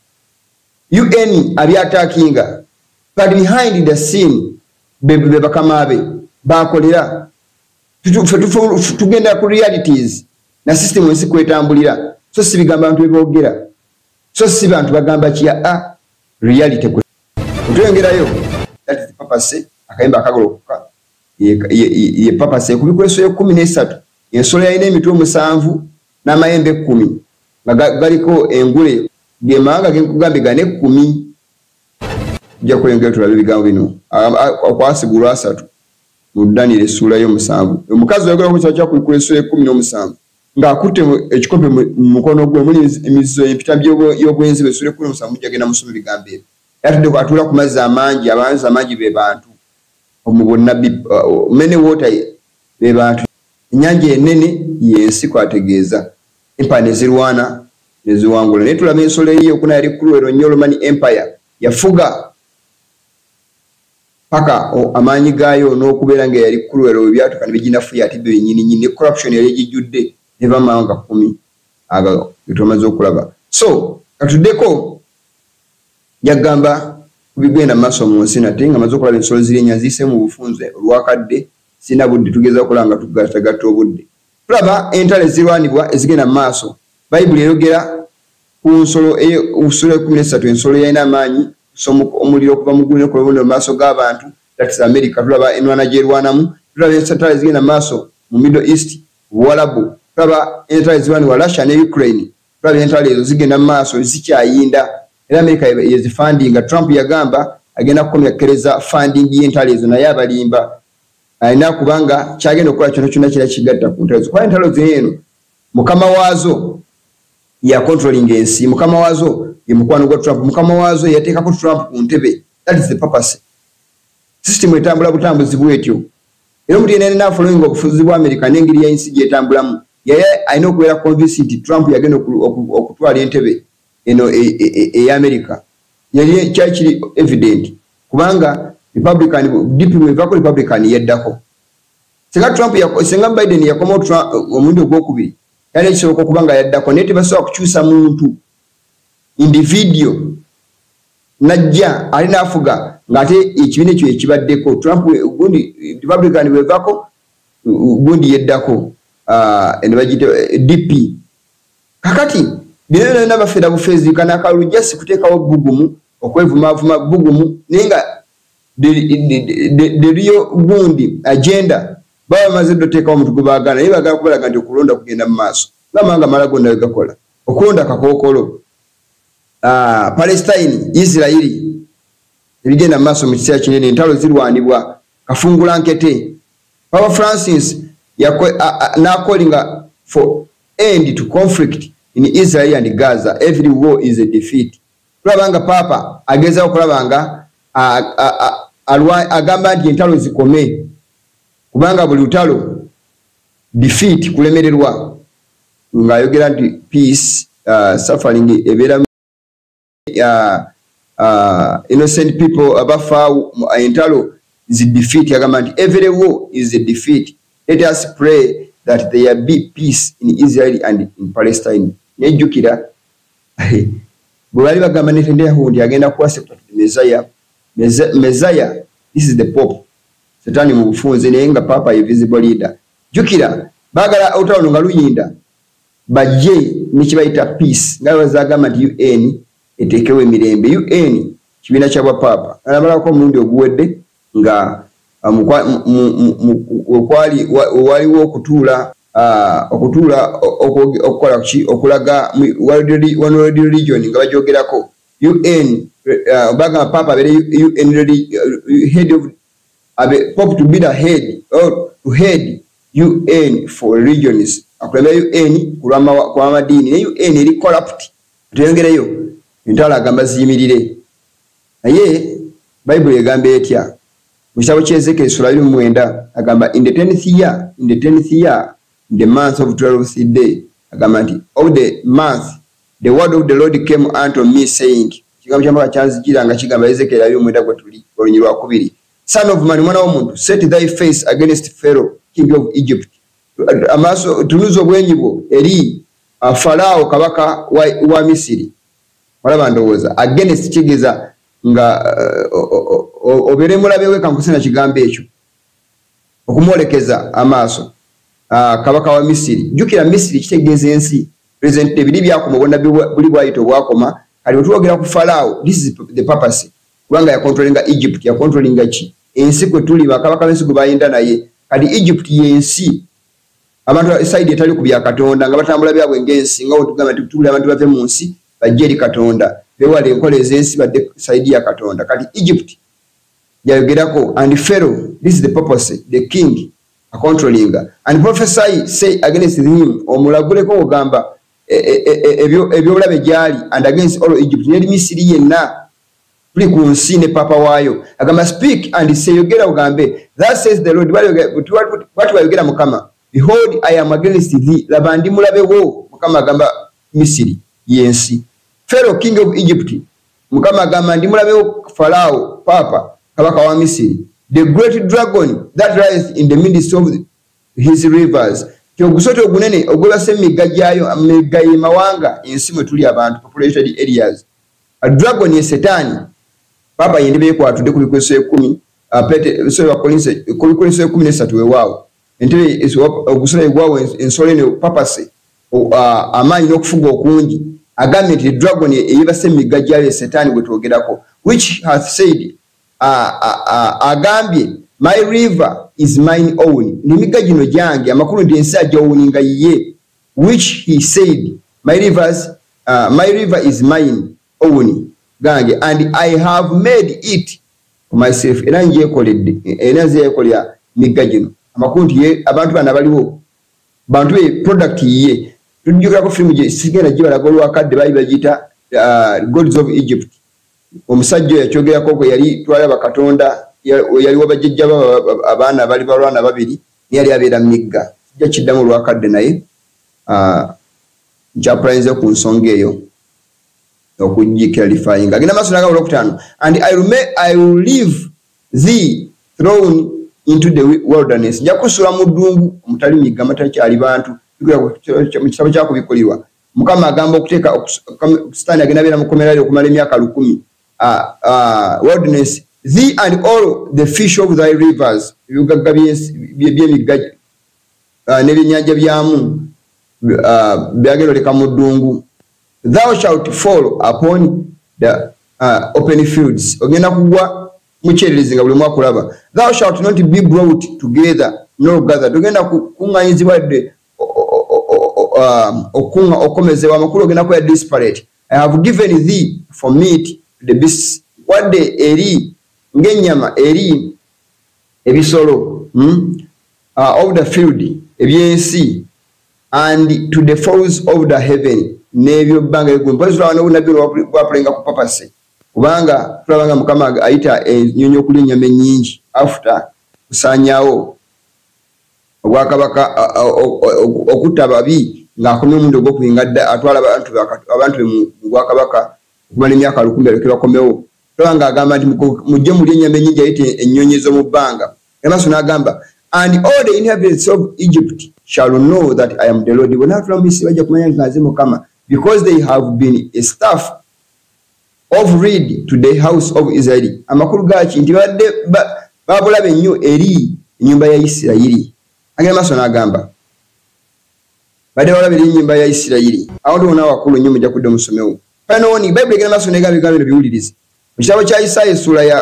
UN abyatakinga but behind the scene bebe bakamabe bakolera tugenda ku realities na system ensi kwetambulira so si bigamba abantu bebogera so si bantu bagamba kiya reality kutengerayo that is the purpose akayimba akagoloka ye purpose kubikweso yo 13 ensolo yayina emitwe 7 n'amayembe 10 galiko engule gemanga genkugambe gane 10 jja kwengera tulabe bigambo bino akwasigulwa 3 mudanire essula yo 7 omukazi oyagala okukyala kya kweso yo 17 ng'akutte ekikope mu mukono gwe muli emizizo empita y'obwenzi besule 17 mujagenda musome bigambo ebyo yatudde kwatula ku mazzi amangi abanzi amangi be bantu omubonna many water be bantu ennyanja enene yensi kwategeeza empire zirwana neziwangula naye tulaba ensolo eyo kuna yali Cruel nnyo Roman Empire yafuga paka amaanyi gaayo n'okubeera nga yali Cruel byatuka ne biginafuya ati byo nyinyi ne corruption yali gijjudde neva manga 10 aga tumaze okulaba so katuddeko yagamba kubigenda maso mu nsi nate nga maze okulaba ensolo ziri ennya zise mu bufunze olwakadde sina budde tugeza okulanga tugatagatta obudde tulaba entale zirwanibwa ezigenda maaso Bayibuli erogera ku nsolo usula 13 ensolo yalina amaanyi omuliro okuva mu ggulu n'okulabona mu maaso g'abantu that is America tulaba enwana gyerwanamu tulaba entale zigenda maaso mu Middle East Buwalabu tulaba entale zirwanibwa Russia ne Ukraine tulaba entale ezo zigenda maaso zikyayinda era America yezifundinga Trump yagamba agenda kukomyakereza funding y'entale ezo naye abalimba alina kubanga kyagenda okukola kyonna kira kigatta ku ntale ezo kuba entale zeno mukama waazo ya controlling ensi mukama waazo ye mukwano gwa Trump mukama waazo yateekako Trump ku ntebe that is the purpose system etambula butambuzi bwetyo era omuntu yenna n'afollowing obufuzi bwa America n'engeri y'ensi gyetambulamu yaye alina okubeera convinced nti Trump yagenda okutwala entebe eno America yali kyakiri evident kubanga Republican DP wevako Republican yeddako singa Trump singa Biden yakoma omuntu ogwokubiri yali kisoboka kubanga yaddako naye tebasobola kukyusa muntu individual najja ali nafuga ngate ekibiina ekyo ekibaddeko Trump gundi Republican wevako gundi yeddako ene bagite DP kakati bino n'abafera bufezi kana kalujja sikuteekawo bugumu okwevuma bugumu nenga the real gundi agenda baba maze doteekawo omuntu gwe baagala naye baagala kubalaga nti okulonda kugenda mu maaso gamanga malagonda wegakola okulonda kakookolo Palestine Israeli ebigenda mu maaso mu kiseera kinene entalo zirwanibwa kafungula nkete Papa Francis calling for end to conflict in Israel and Gaza. Every war is a defeat. Kulabanga Papa ageza okulabanga agamba nti entalo zikome kubanga buli lutalo defeat kulemererwa ng'ayogera nti peace suffering ebeera innocent people abafa entalo is defeat agamba nti every war is a defeat. Let us pray that there be peace in Israel and in Palestine. Nejukira bwali bagamba netendera hundi agenda kuwa accept Messiah. This is the Pope. Satani mu bufunze naye nga Papa ye visible leader. Jukira bagala otawuno nga luyinda bajje nikibayita peace nga bazagamba nti UN etekewe emirembe. UN kibiina kya Papa alabalako omulundi oguwedde nga waliwo okutuula okukola ki okulaga world religion nga bajogerako UN bagamba Papa abere UN head of Pope to be the head or to head UN for religions akulembera UN kulwa madini ne UN eri corrupt tuyongereyo entala agamba ziyimirire naye Bible egamba etya Mushabo chezeke Isura 9 agamba in the 10th year in the month of 12th day agamba nti of the month the word of the Lord came unto me saying kigambo kyamaka kyanzikira nga kigamba Ezekiel ayo mwenda gwe tuli olunyi lwa 2 son of man mwana w'omuntu set thy face against Pharaoh king of Egypt amaso tuluzo bwenyibo eri Farao kabaka wa Misiri walaba ndowooza against kigeza nga obere mulabe we kankusena kigambo ekyo okumwolekeza amaaso kabaka wa Misiri jukira Misiri kitegeeza ensi present bili byakoma bonna buli bwayito bwakoma kali tuwogera ku Farao this is the purpose kubanga ya controlling Egypt ya controlling chi ensi kwe tuli bakabaka bensi gubayinda naye kali Egypt yensi abantu side etali kubya katonda nga batambula byabwe ngensi nga otugamba tutule abantu bave mu nsi bajeri katonda bewale enkoleze ensi badde side ya katonda kali Egypt yayogerako and Pharaoh this is the purpose the king a controlling and prophesy say against him omulaguleko ogamba ebyo bulabe jali and against all Egypt ne Misiri yenna buli ku nsi ne papa waayo agamba speak and say yogera ogambe that says the Lord what wayogera mukama behold I am against thee labandi mulabe wo mukama agamba Misiri yensi Pharaoh king of Egypt mukama agamba ndi mulabe wo Farao papa kabaka wa Misiri the great dragon that rises in the midst of his rivers kyogusoto ogunene ogulase migajjayo migaye mawanga ensi mwe tuli abantu populated areas a dragon ye Satani papa yendibe kwatudde ku bikweso 10 pete so bakolinse ku bikweso 13 wewawo entebe ogusole gwawo ensolene papase amanyi n'okufuga okungi agambe nti dragon eyibase migajjayo Satani gwe twogerako which hath said agambye my river is mine own nimiga gino jange amakulu ndi ensi ajawuninga ye which he said my river is mine own gange and I have made it myself era nje ekolede enaze ekolya miga gino amakulu ndi abantu bana baliwo bantu be product ye tujjukira ko film je sigera jibala golo akadde bayi bagita gods of Egypt omusajja yakyogera koko yali twala bakatonda yali wabajjja abaana bali balwana babiri yali abeera migga sijja kiddamu lwakadde naye nkyapulayize ku nsonga eyo okugiclarifying agenda maaso naga olwokutaano and I will leave thee thrown into the wilderness nja kusula mu ddungu omutali migga matakyali bantu mu kitabo kyakubikulirwa mukama agamba okuteeka Sitaani agenda beera mukomerayo okumala emyaka 10 wilderness thee and all the fish of thy rivers ebigagga by'emigga n'ebyennyanja byamu byageroleka mu ddungu thou shalt fall upon the open fields ogenda kugwa mukyererezi nga buli mwakulaba thou shalt not be brought together nor gathered ogenda kuŋŋanyizibwa dde okomezebwa amakulu ogenda kuba disparate I have given thee for meat to the beasts wadde eri ng'ennyama eri ebisolo of the field ebyensi and to the fowls of the heaven n'ebyo bbanga eggumba n'obunabbi bwapulenga ku papase kubanga tulabanga mukama ayita ennyonyi okulya ennyama ennyingi after kusaanyaawo obwakabaka okutta ababi ng'akomya omundi ogw'okuyinga atwala abantu be mu bwakabaka okumala emyaka 10 aleke bakomewo tulabanga agamba nti mujje mulya ennyama ennyingi ayita ennyonyi ez'omu bbanga emaaso n'agamba and all the inhabitants of Egypt shall know that I am the Lord bonna atula mu Misiri bajja kumanya nti nze Mukama because they have been a staff of reed to the house of Israel amakulu gaki nti badde babulabe nnyo eri ennyumba ya Isirayiri agenda maaso n'agamba badde babulabe eri ennyumba ya Isirayiri awo tubona wakulu nnyo mujja kudde musomewo panoni Bible egenda maaso n'egamba ebigambo bino biwulirize mu kitabo kya Isaya essula ya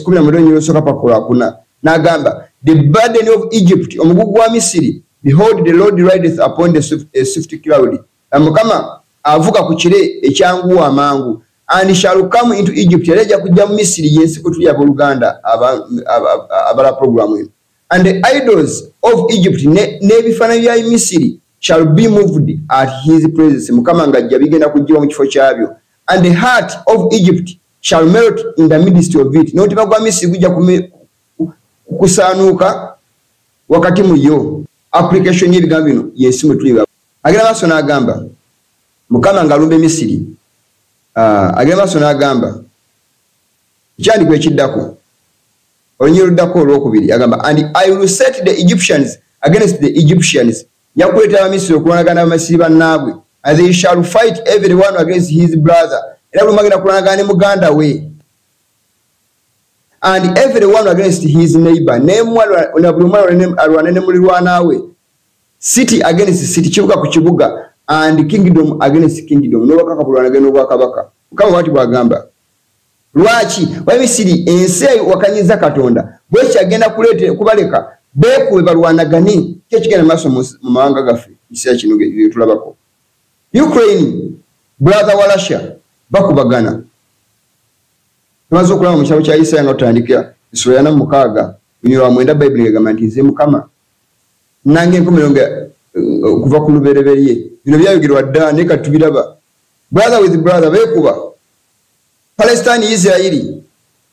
10 n'agamba the burden of Egypt omugugu wa Misiri behold the Lord rideth upon the swift cloud Mukama avuga ku kire ekyanguwa amangu and shall come into Egypt yaleja kujja mu Misiri yensi kutuli aboluganda abala program and the idols of Egypt n'ebifaananyi bya Misiri shall be moved at his presence Mukama ngajja bigenda kujjiwa mu kifo kyabyo and the heart of Egypt shall melt in the midst of it n'omutima gwa Misiri gujja kusaanuuka wakati mu yo application y'ebigambo bino yensi mwe tuli agenda maaso n'agamba Mukama ng'alumba Misiri agenda maaso n'agamba ekyandiko ekiddako olunyiri luddako olwokubiri agamba and I will set the Egyptians against the Egyptians yakuleeta abamisiri okulwanagana abamisiri bannaabwe and they shall fight everyone against his brother era buli agenda kulwanagana ne muganda we and everyone against his neighbor na buli omwana alwane ne mulirwanaawe city against city kibuga ku kibuga and kingdom against kingdom n'obwakabaka bulwanagana n'obwakabaka mukama bw'ati bw'agamba lwaki Abamisiri ensi wakanyiza Katonda bweki agenda kubaleka beekube balwanagane kyekigenda maaso mu mawanga gaffe kiseera kino tulabako Ukraine brother wa Russia bakubagana tumaze okulaba mu kyalo kya Isaya nga tutandikira essula ya 6 lunyiri lwa 9 Bayibuli egamba nti nze Mukama nange enkomerero kuva ku lubereberye bino byayogerwa dda naye kati tubiraba brother with brother beekuba Palestine Israeli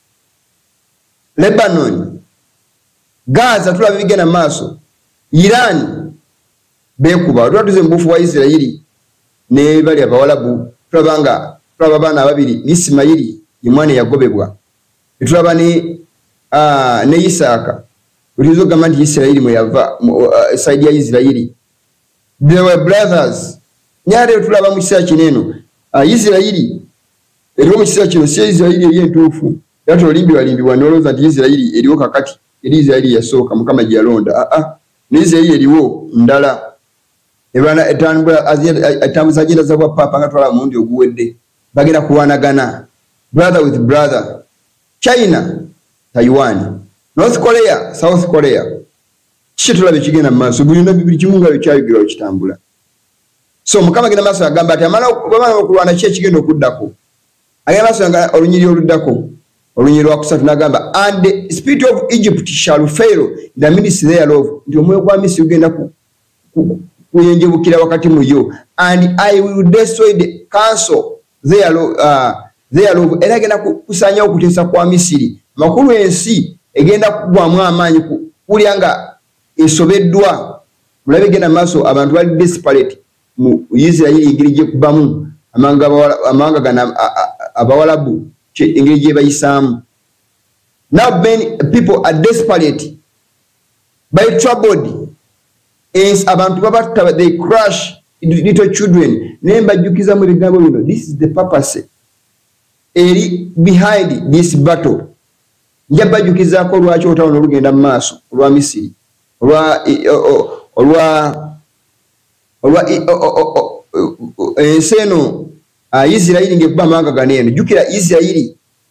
Lebanon Gaza tulaba bigenda maaso Iran beekuba twatuze mbufu wa Israeli ne bali abawalabu tulaba abaana ababiri Ismaili yemwana yagobebwa tulaba ne Isaaka ulizo gamba nti Israeli mwe yava side ya Israeli they were brothers nyare tulaba mu kiseera kineno Israeli eriwo mu kiseera kino si Israeli eri entuufu yato olimbiwa noloza nti Israeli eriwo kakati eri Israeli yasooka Mukama gye yalonda ne Israeli eriwo ndala ebana etambuza agenda za bwa papa nga twala mundi oguwedde bagenda kuwanagana brother with brother China Taiwan North Korea South Korea kitulabe kigenda maaso bulina bibiri kimunga bikyayigira okitambula so Mukama agenda maaso agamba ati amala okulwana kye kigenda okuddako agenda maaso nga olunyiri oluddako olunyiri lwakusatu n'agamba and the spirit of Egypt shall fail in the midst thereof nti omwoyo gwa Misiri ugenda kuyenjebukira wakati mu yo and I will destroy the council thereof era agenda kusanya okuteesa kwa Misiri makulu ensi egenda kugwamu amaanyi kulya nga esobeddwa mulabe genda maaso abantu bali desperate mu Israeli engeri gye kubamu amanga gana abawalabu engeri gye bayisaamu now many people are desperate by troubled as abantu babatta they crush little children nemba jukiza mu bigambo bino this is the purpose eri behind this battle njaba jukiza ko lwaki otawono lugenda mu maaso olwa Misiri enseno Israeli ngekuba amanga ganeno jukira Israeli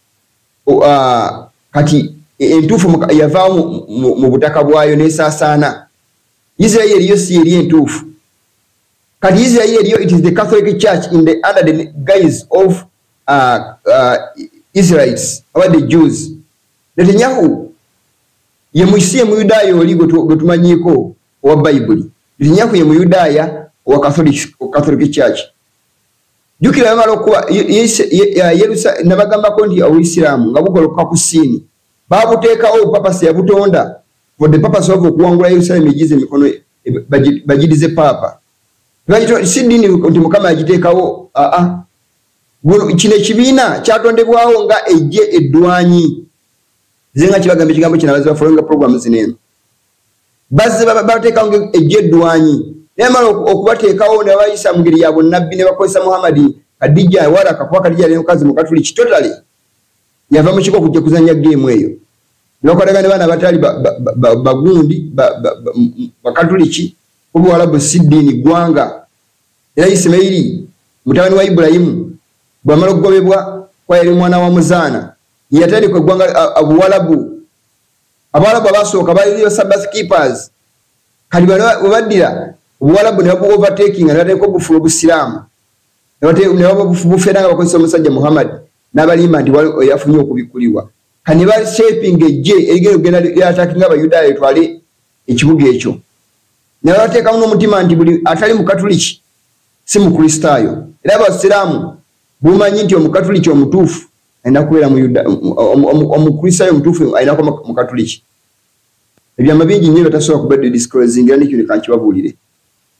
kati entuufu yavaamu mu butaka bwayo nesaasaana Israeli eriyo si eri entuufu kati Israeli eriyo it is the Catholic Church in the under the guise of Israelites or the Jews Netanyahu ye muisiye mu Yudaya oli gwetumanyiko wa Bayibuli Netanyahu ye mu Yudaya wa Catholic Church jukira yamala okuba Yerusalemu nabagamba ko nti Abuyisiraamu nga bugoloka ku siini babuteekawo papasi yabutonda for the purpose of okuwangula Yerusalemu egize emikono bagidize papa si ddiini nti Mukama yagiteekawo kino ekibiina kyatondebwawo nga ejje eddwanyi ze nga kibagamba ekigambo kino abazi bafollowinga programs zineno bazze bateekawo nga ejje eddwanyi Nemalo okubateekawo ne bayisa mu ngeri ya bonnabbi ne bakozesa Muhammadi Kadija wala akakuwa Kadija ne mukazi mukatuli kitotally yava mu kiko kujja kuzanya game eyo nokolagane bana batali bagundi bakatuliki kubu walabu sidini gwanga era Ismaili mutawani wa Ibrahimu bwamala okugobebwa kwa yali mwana wa Muzana yatali ko gwanga abuwalabu abalabu abasooka bali Sabbath keepers kali baddira Walabu ne babu overtaking and ateko bufulu busiramu ne babu bufera nga bakozesa omusajja Muhammad n'abalima nti yafunye okubikulibwa kani bali shaping ejje erigero genda attacking abayudaaya etwale ekibuga ekyo ne bateeka muno omutima nti buli atali mu katuliki si mu kristaayo era abasiraamu bumanyi nti omukatuliki omutuufu ayina kubeera omukristaayo omutuufu ayinako mu katuliki ebyama bingi nnyo batasobola kubadde disclosing era nekyo kankibabuulire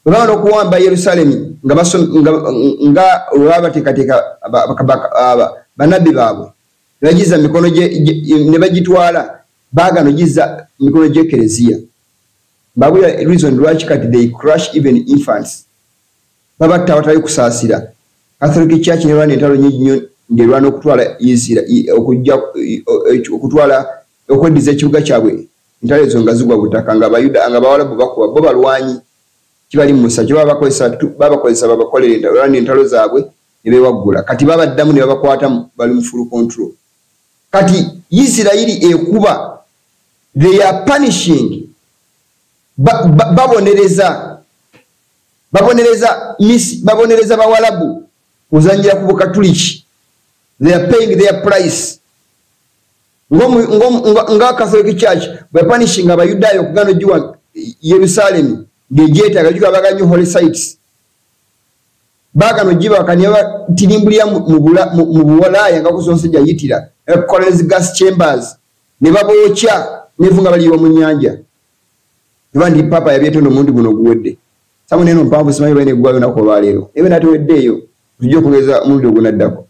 bwebamala okuwamba Yerusalemu nga olwabateekateeka bannabbi baabwe ne bagiza mikono ne bagitwala baagano giza mikono gy'ekereziya babula reason lwaki kati they crush even infants babatta abatali kusaasira Catholic Church ne lwana entalo nyingi nnyo nderwana okutwala okutwala okweddiza ekibuga kyabwe entalo ezo nga zigwa butaka nga Abayuda nga Bawarabu bakuba bo balwanyi kibali musa kyo babakozesa babakolera entalo zaabwe ne bewaggula kati babaddamu ne babakwata bali mu full control kati Isirayiri ekuba they are punishing babonereza Bawarabu kuzanjira ku Bukatuliki they are paying their price nga Catholic Church by punishing Abayudayo okugana ogiwa Yerusalemu ng'egyetaaga gikuba baganya holy sites baagano giba bakanyaba tirimbulira mu Buwalaaya nga kusonsejja yitira colonies gas chambers ne babookya nefunga baliwa mu nnyanja ebandi papa yabyetono omundi guno guwedde samu neno mpamvu simanyi bane gwayo nako lwaleero ebe natoweddeeyo tujja okugeza omundi ogunaddako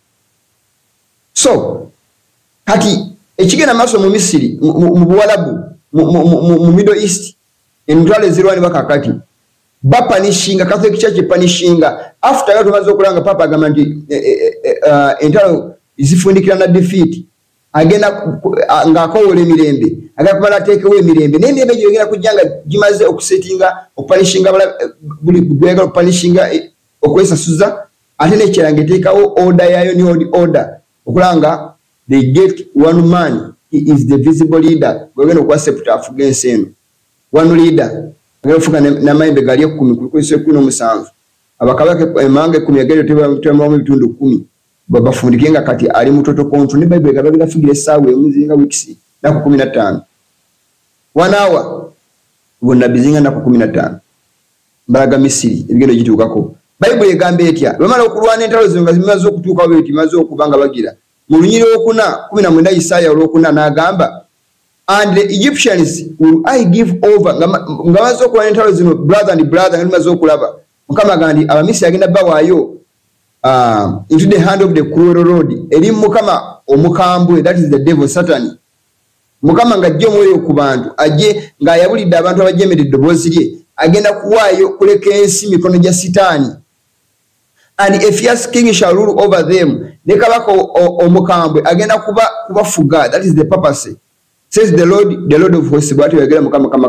so kati ekigenda maaso mu Misiri mu Buwalabu mu Middle East entwale zirwani bakakati bapanishinga Catholic Church panishinga after that tumaze okulanga papa agamba nti entalo zifundikira na defeat agenda ng'akowola emirembe agakumala ateekewo emirembe naye emirembe gyogera kujjanga gimaze okusetinga okupanishinga buli gwegala okupanishinga okwesasuza ate n'ekirala ng'eteekawo order yayo ni order okulanga they get one man he is the visible leader gwegenda okuwasepta afuga ensi eno one leader agafuka n'amayembe gali 10 ku 17 abakabaka emanga 10 yagero tebamwamu ebitundu 10 babafundike nga kati ali mutoto kontu ne Bible gabagira figure sawe muzinga weeks na ku 15 1 hour bonna bizinga na ku 15 mbaraga Misiri ebigendo gituukako Bible egambe etya bamala okulwana entalo zinga zimaze okutuuka obeti maze okubanga bagira mu lunyiri okuna 19 Isaya olokuna n'agamba and the Egyptians will I give over nga maze okulwana entalo zino brother and brother nga maze okulaba Mukama gandi abamisiri agenda bawaayo into the hand of the cruel Lord eri Mukama omukambwe that is the devil Satan Mukama nga ajje omwoyo ku bantu ajje nga ayabulidde abantu abajemedde eddoboozi lye agenda kuwaayo kuleka ensi mikono gya Sitaani and a fierce king shall rule over them ne kabaka omukambwe agenda kubafuga that is the purpose says the Lord of hosts bwati yogera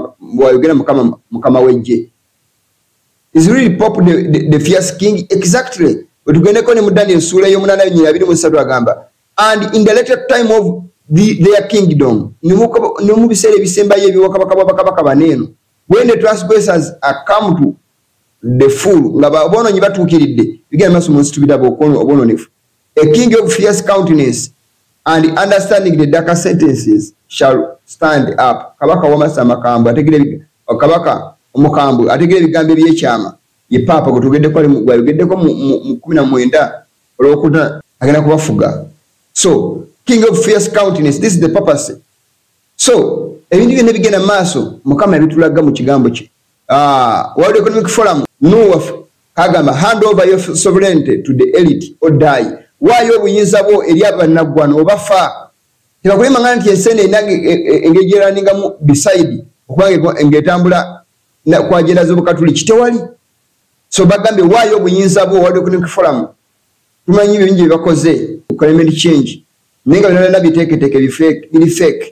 Mukama wejje is really pop the fierce king exactly otugendeko ne mu Daniel sura y'omunana y'nyira 23 agamba and in the later time of their kingdom ne mu biseera ebisembayo ebiwakabaka baneeno when the transgressors are come to the full nga babononyi batuukiridde bigenda maaso mu nsi tubiraba obononefu a king of fierce countenance and understanding the darker sentences shall stand up kabaka w'amasa amakambwe ategere kabaka omukambwe ategere ebigambo ebyekyama ye papa gotugeddeko ali gwayogeddeko mu 19 olwokuna agenda kubafuga so king of fierce countenance this is the purpose so ebintu byonna bigenda maaso Mukama yabitulaga mu kigambo kye World Economic Forum Nuwaf kagamba hand over your sovereignty to the elite or die waayo obuyinza bwo eri abannaggwano obafa tebakulema nti esene engejeraninga mu beside okubanga engetambula ku agenda z'Obukatuliki tewali so bagambe waayo obuyinza bwo World Economic Forum tumanyi bingi bakoze climate change nenga bina biteeketeke bili fake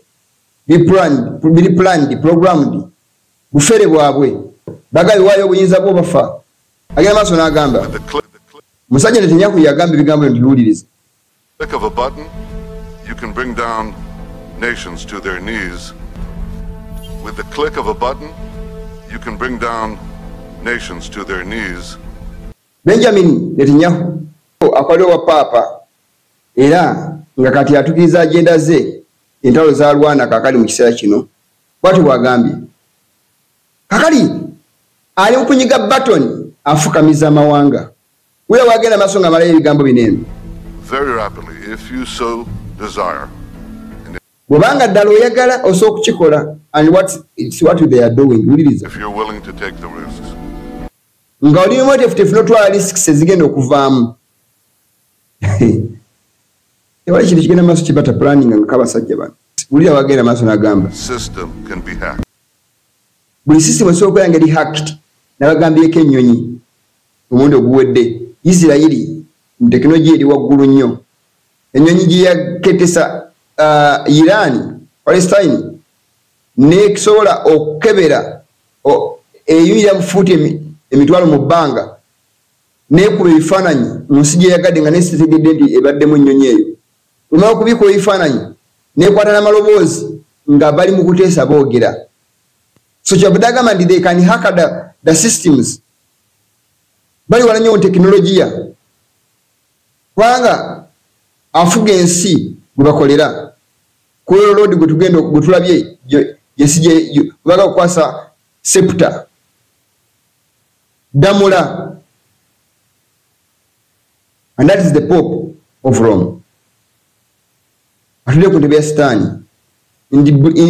bili planned programmed bufere bwabwe bagayi waayo obuyinza bwo bafa agenda maaso n'agamba musajja Netanyahu yagamba ebigambo ndiwuliriza click of a button you can bring down nations to their knees with the click of a button you can bring down nations to their knees Benjamin Netanyahu akwaliwa papa era nga kati atukiriza agenda ze entalo za Rwanda kakali mu kiseera kino kwati bwagambye kakali ali okunyiga button afukamiza amawanga we wagenda maaso nga malayo ebigambo binene very rapidly if you so desire bwobanga ddala oyagala osobola okukikola and what they are doing uliriza if you're willing to take the risks nga oli motive n'otwala risks ezigenda okuvaamu. Tewali kintu kigenda maaso kibata planning nga kabasajja bano. Wulira wagenda maaso n'agamba System can be hacked. buli system esobola okubeera ngeri hacked. Nabagambyeko ennyonyi omuwendo oguwedde. Isirayiri mu tekinologiya eri waggulu nnyo. Ennyonyi gye yaketesa Iran, Palestine nekisobola okukebera eyuira bufuuti emitwalo mu bbanga nekuba ebifaananyi mu nsi gye yagadde nga nesitetegedde nti ebaddemu ennyonyi eyo. Lumala okubikuba ebifaananyi nekwata n'amaloboozi nga bali mu kuteesa boogera. So kyabudagamba nti they can hack the systems. Bali wala nnyo mu tekinologiya kubanga afuga ensi gwe bakolera kulo road gwe tugenda gwe tulabye yesije baga kukwasa septa damula, and that is the Pope of Rome. Atule ku ntebe ya Sitaani. In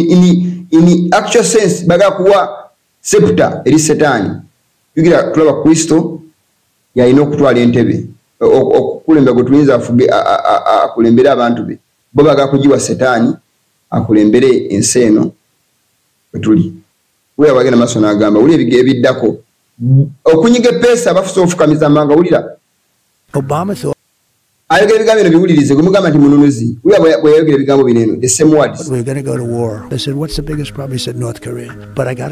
the actual sense baga kuwa septa eri Setaani. Yugira tulaba Kristo yalina okutwala entebe okukulembera gwe tuyinza afuge akulembera abantu be. Bo baga kugiwa Setaani akulembere ensi eno wetuli. Weya wagenda maaso n'agamba wuli ebige ebiddako okunyiga pesa bafusa ofukamiza amanga wulira Obama thought ayogera ebigambo bino biwulirize gwe mugamba nti mununuzi wulira bwe yayogera ebigambo bino eno the same words. we were going to go to war. They said, what's the biggest problem? He said, North Korea. But I got to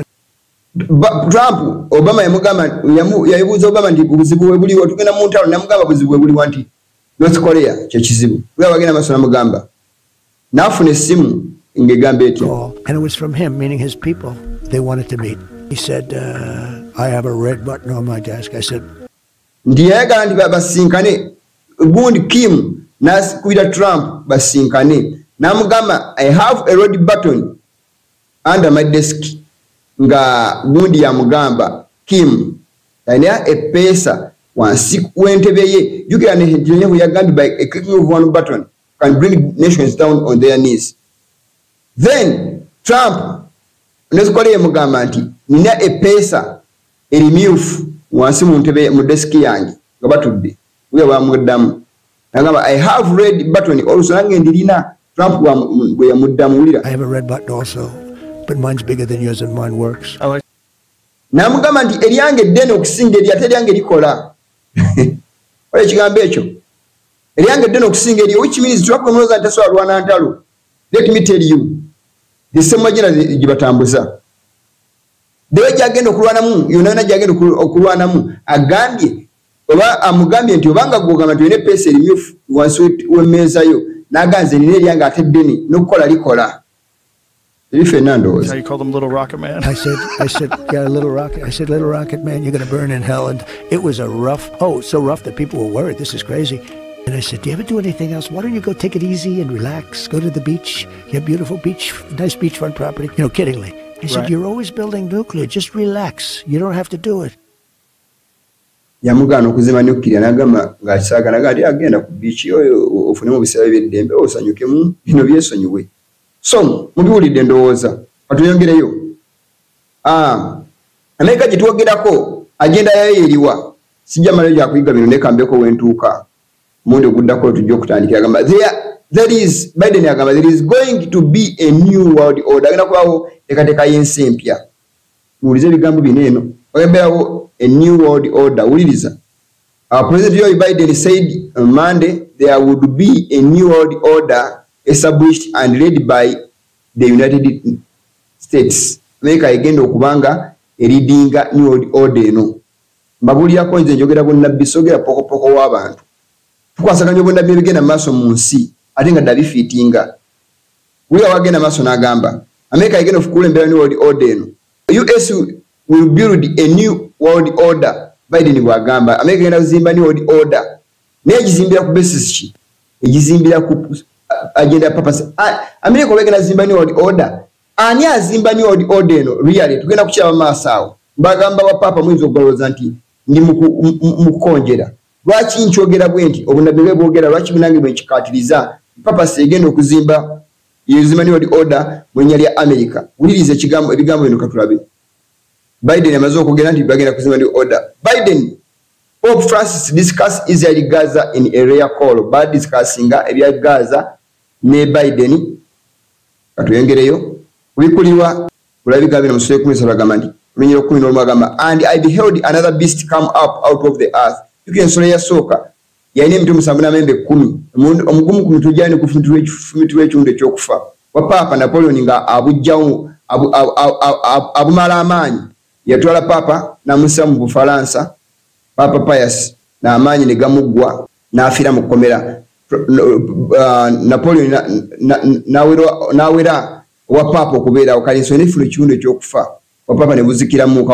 Trump Obama yamugamba yayibuuza Obama nti buzibu bwe buliwo tugenda mu ntalo namugamba buzibu bwe buliwo nti North Korea kye kizibu. Wulira wagenda maaso n'amugamba n'afuna essimu ng'egamba etya. and it was from him, meaning his people. They wanted to meet. He said, I have a red button on my desk. I said, nti yayagala nti basinkane gundi Kim n'asikubira Trump basinkane n'amugamba I have a red button under my desk nga gundi yamugamba Kim alina epesa wansi w'entebe ye jukira ne yagambye by a clicking of one button can bring nations down on their knees. Then Trump nezikola yamugamba nti nina epesa erimyufu wansi mu ntebe mu desk yange nga batudde uyo bamuddamu agamba I have red button also nange ndirina. Trump bwe yamuddamu wulira I have a red button also, but mine's bigger than yours and mine works. namugamba nti eryange eddene okusinga eri ate eryange likola. Wala ekigambo ekyo eryange eddene okusinga eri which means Trump muloza nti asobola lwana ntalo. Let me tell you the same majina gye batambuza dewe gyagenda okulwanamu yonna gyagenda okulwanamu agambye oba amugambye nti obanga gwogamba nti olina epesa erimyufu wansi w'emmeeza yo n'aganze nina eryange ate ddene n'okukola likola. Eri ffenna ndowooza. How you call them Little Rocket Man? I said, yeah, Little Rocket. I said, Little Rocket Man, you're going to burn in hell. And it was so rough that people were worried. This is crazy. And I said, do you ever do anything else? Why don't you go take it easy and relax? Go to the beach. You have beautiful beach, nice beachfront property. You know, kiddingly. He said, you're always building nuclear. Just relax. You don't have to do it. Yamugana okuzima nuclear n'agamba ng'akisaagana gati agenda ku beach oyo ofunemu biseera by'eddembe osanyukemu bino byesonyiwe. So mubiwulidde ndowooza katuyongereyo. Amerika gye twogerako agenda yayo eriwa sijja malayo gyakuyiga bino nekambeko wentuuka mundi oguddako tujja okutandikira agamba there is Biden yagamba there is going to be a new world order. Agenda kubaawo teekateeka y'ensi empya. Muwulize ebigambo bino eno bagambirawo a new world order. Wuliriza. President Joe Biden said on Monday there would be a new world order established and led by the United States. America egenda okubanga eridinga new world order eno. Mbabulirako nze njogera bonnabbi sogera pokopoko w'abantu. Tukwasaganya bonnabbi ebigenda maaso mu nsi ate nga dabifiitinga. Wulira wagenda maaso n'agamba America egenda okukulembera new world order eno. US will build a new world order. Biden bw'agamba America egenda kuzimba new world order. Naye egizimbira ku basis ki? Egizimbira ku agenda purpose. America wegenda zimba new world order. Ani azimba new world order eno really tugenda kukyaba maaso awo. Bagamba wa papa mwinza okugoloza nti ndi mukonjera. Lwaki nkyogera bwe nti obunabbi bwe bwogera lwaki binange bwe nkikatiriza papa segenda okuzimba yezimba new world order mu nnya lya America. Wuliriza ebigambo bino katulabe. Biden yamaze okugenda nti bagenda kuzimba ndi order. Biden Pope Francis discuss Israel Gaza in a rare call. Bad discussinga ebya Gaza ne Biden katuyengereyo kubikulirwa kulabiga bino musule 10 bagamba nti lunyiro 10 bagamba and I beheld another beast come up out of the earth. Ensolo yasooka yalina emitu 7 n'amembe 10 omugumu ku mitwe gyani ku mitwe ekiwundu ekyokufa wa Papa Napoleon nga abujjawo abumala amaanyi yatwala Papa namussa mu Bufalansa. Papa Pius na amaanyi ne gamuggwa n'afiira mu kkomera. Napoleon nawera wa Papa okubeerawo kale ensolo n'efuna ekiwundu ekyokufa wa Papa ne buzikira mu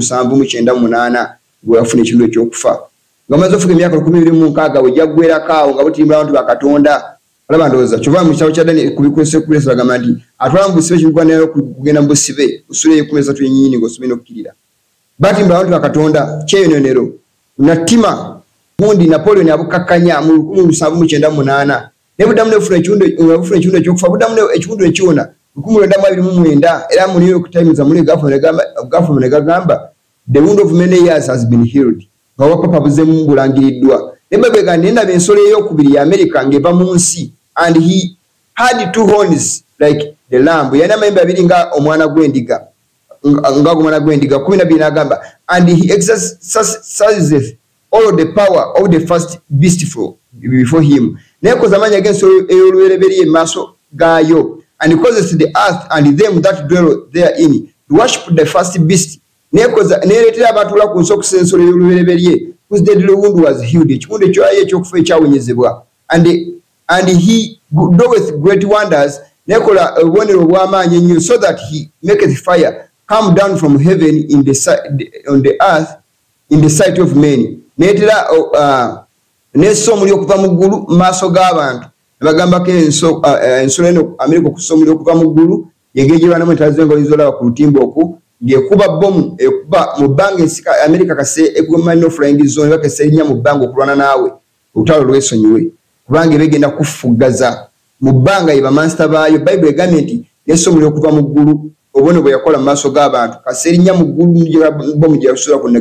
1798 bwe yafuna ekiwundu ekyokufa. Ngamaze ofuka emyaka 2026 we jaggwera kaawo nga butimbula abantu bakatonda alaba ndowooza kyova mu kitabu kya Daniel kubikwese bagamba nti atwala mu busibe kibigwanirayo kugenda mu busibe usule 13 yennyini ng'osobe n'okkirira batimbula abantu bakatonda kyeyononero natima gundi Napoleon abukakkanya mu 1798 ne buddamu n'efuna ekiwundu ekyokufa buddamu ekiwundu ekiwona 1929 era mu New York Times amuli government gagamba the wound of many years has been healed. Wa Papa buzemu bulangiriddwa nebabega nenda bensolo eyokubiri ya America ngeva mu nsi and he had 2 horns like the lamb yana mayembe abiri nga omwana gwendiga nga omwana gwendiga 12 nagamba and he exercises all the power of the first beast before him neko zamanya gensolo eyolubereberi maso gayo and causes the earth and them that dwell therein to worship the first beast. Neretera abatula ku nsoko sensoro y'olubereberye whose deadly wound was healed. Ekiwundu ekyoyaye ekyokufa ekyawonyezebwa and he doeth great wonders nekola obubonero obw'amaanyi ennyo so that he maketh fire come down from heaven on the earth in the sight of men. Neetera n'essa omuliro okuva mu ggulu mu maaso g'abantu nebagambako ensolo eno Amerika okussa omuliro okuva mu ggulu yengeri gye banamu entazenga oyinza ku lutimba oku ngekuba bomu ekuba mu bbanga ensika America kase ekugema no flying zone bakese nya mu bbanga okulwana naawe utalo lwesonyiwe kubanga ebegenda kufugaza mu bbanga iba master bayo Bible egamente yeso muri okuva mu ggulu obone bwe yakola maso g'abantu kase nya mu ggulu ngira bomu gya usura ku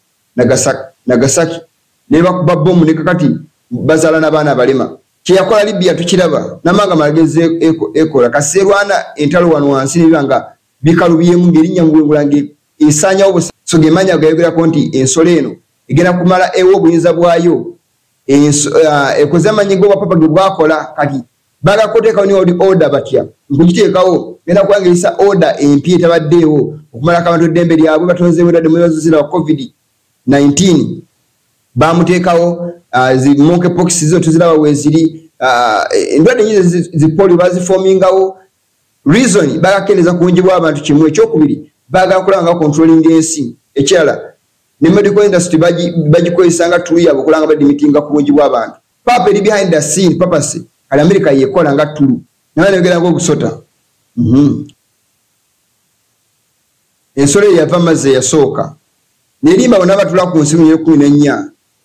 Nagasaki ne bakuba bomu ne kakati bazala n'abaana balema kiyakola Libya tukiraba namanga mageze ekola kase rwana entalo wanu wansi nibanga bikalubiyemu ngeri nyangulungulange isanya obusa so gemanya gayogera konti ensolo eno igenda kumala ewo obuyinza bwayo ekozama nyingo wa Papa gebwakola kati baga koteka ni order batya nkugiteekawo genda kwangelisa order empye etabaddeewo okumala abantu dembe lyabwe batonze mwedde mwebazo zira COVID-19 bamuteekawo zi monkeypox zo tuziraba weziri endwadde nyingi zipoli bazifomingawo reason bagakeneza kunjibwa abantu kimwe ekyokubiri bagakulanga controlling ensi ekyala ne medical industry bagikozesanga tulu yabo kulanga badimitinga kunjibwa abantu Papa eri behind the scene purpose kali America yekola nga tulu nabagera ngo gusota ensolo yava maze yasooka nelimba bona batula ku nsimu ye 14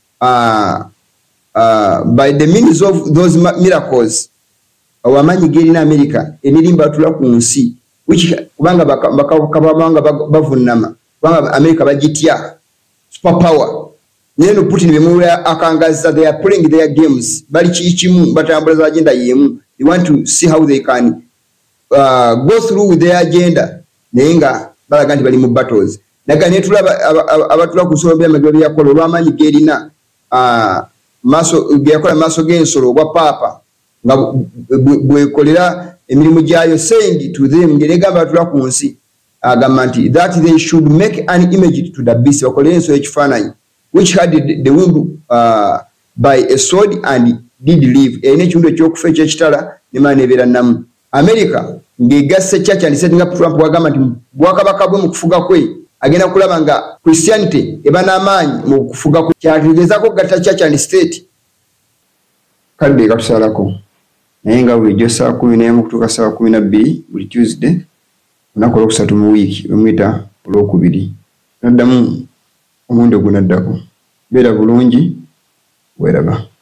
by the means of those miracles awamanyi geri na America enirimba atula ku nsi which kubanga bakabanga bavunama kubanga America bagitya super power neno Putin bemura akangaza they are playing their games bali chichimu batambula za agenda yemu they want to see how they can go through with their agenda nenga balaganti bali mu battles naga netula abatula ku nsolo by'amagero yakola olwamanyi geri na maso byakola maso g'ensolo bwa Papa nga bwekolera emirimu gyayo saying to them ngeregamba batula ku nsi agamba nti that they should make an image to the beast bakolera ensolo ekifaananyi which had the wound by a sword and did live ene ekiwundu ekyokufa ekyekitala nemala nebeera namu America ng'egasse Church and setting up Trump wagamba nti bwakabaka bwe mu kufuga kwe agenda kulaba nga Christianity eba n'amaanyi mu kufuga kwe kyategeezako gatta Church and state kadde katusalako naye nga bulijjo saa 11 kutuuka saa 12 buli Tuesday olunaku olwokusatu mu wiiki lwemuyita olwokubiri naddamu omuwendo gunaddako beera bulungi weeraba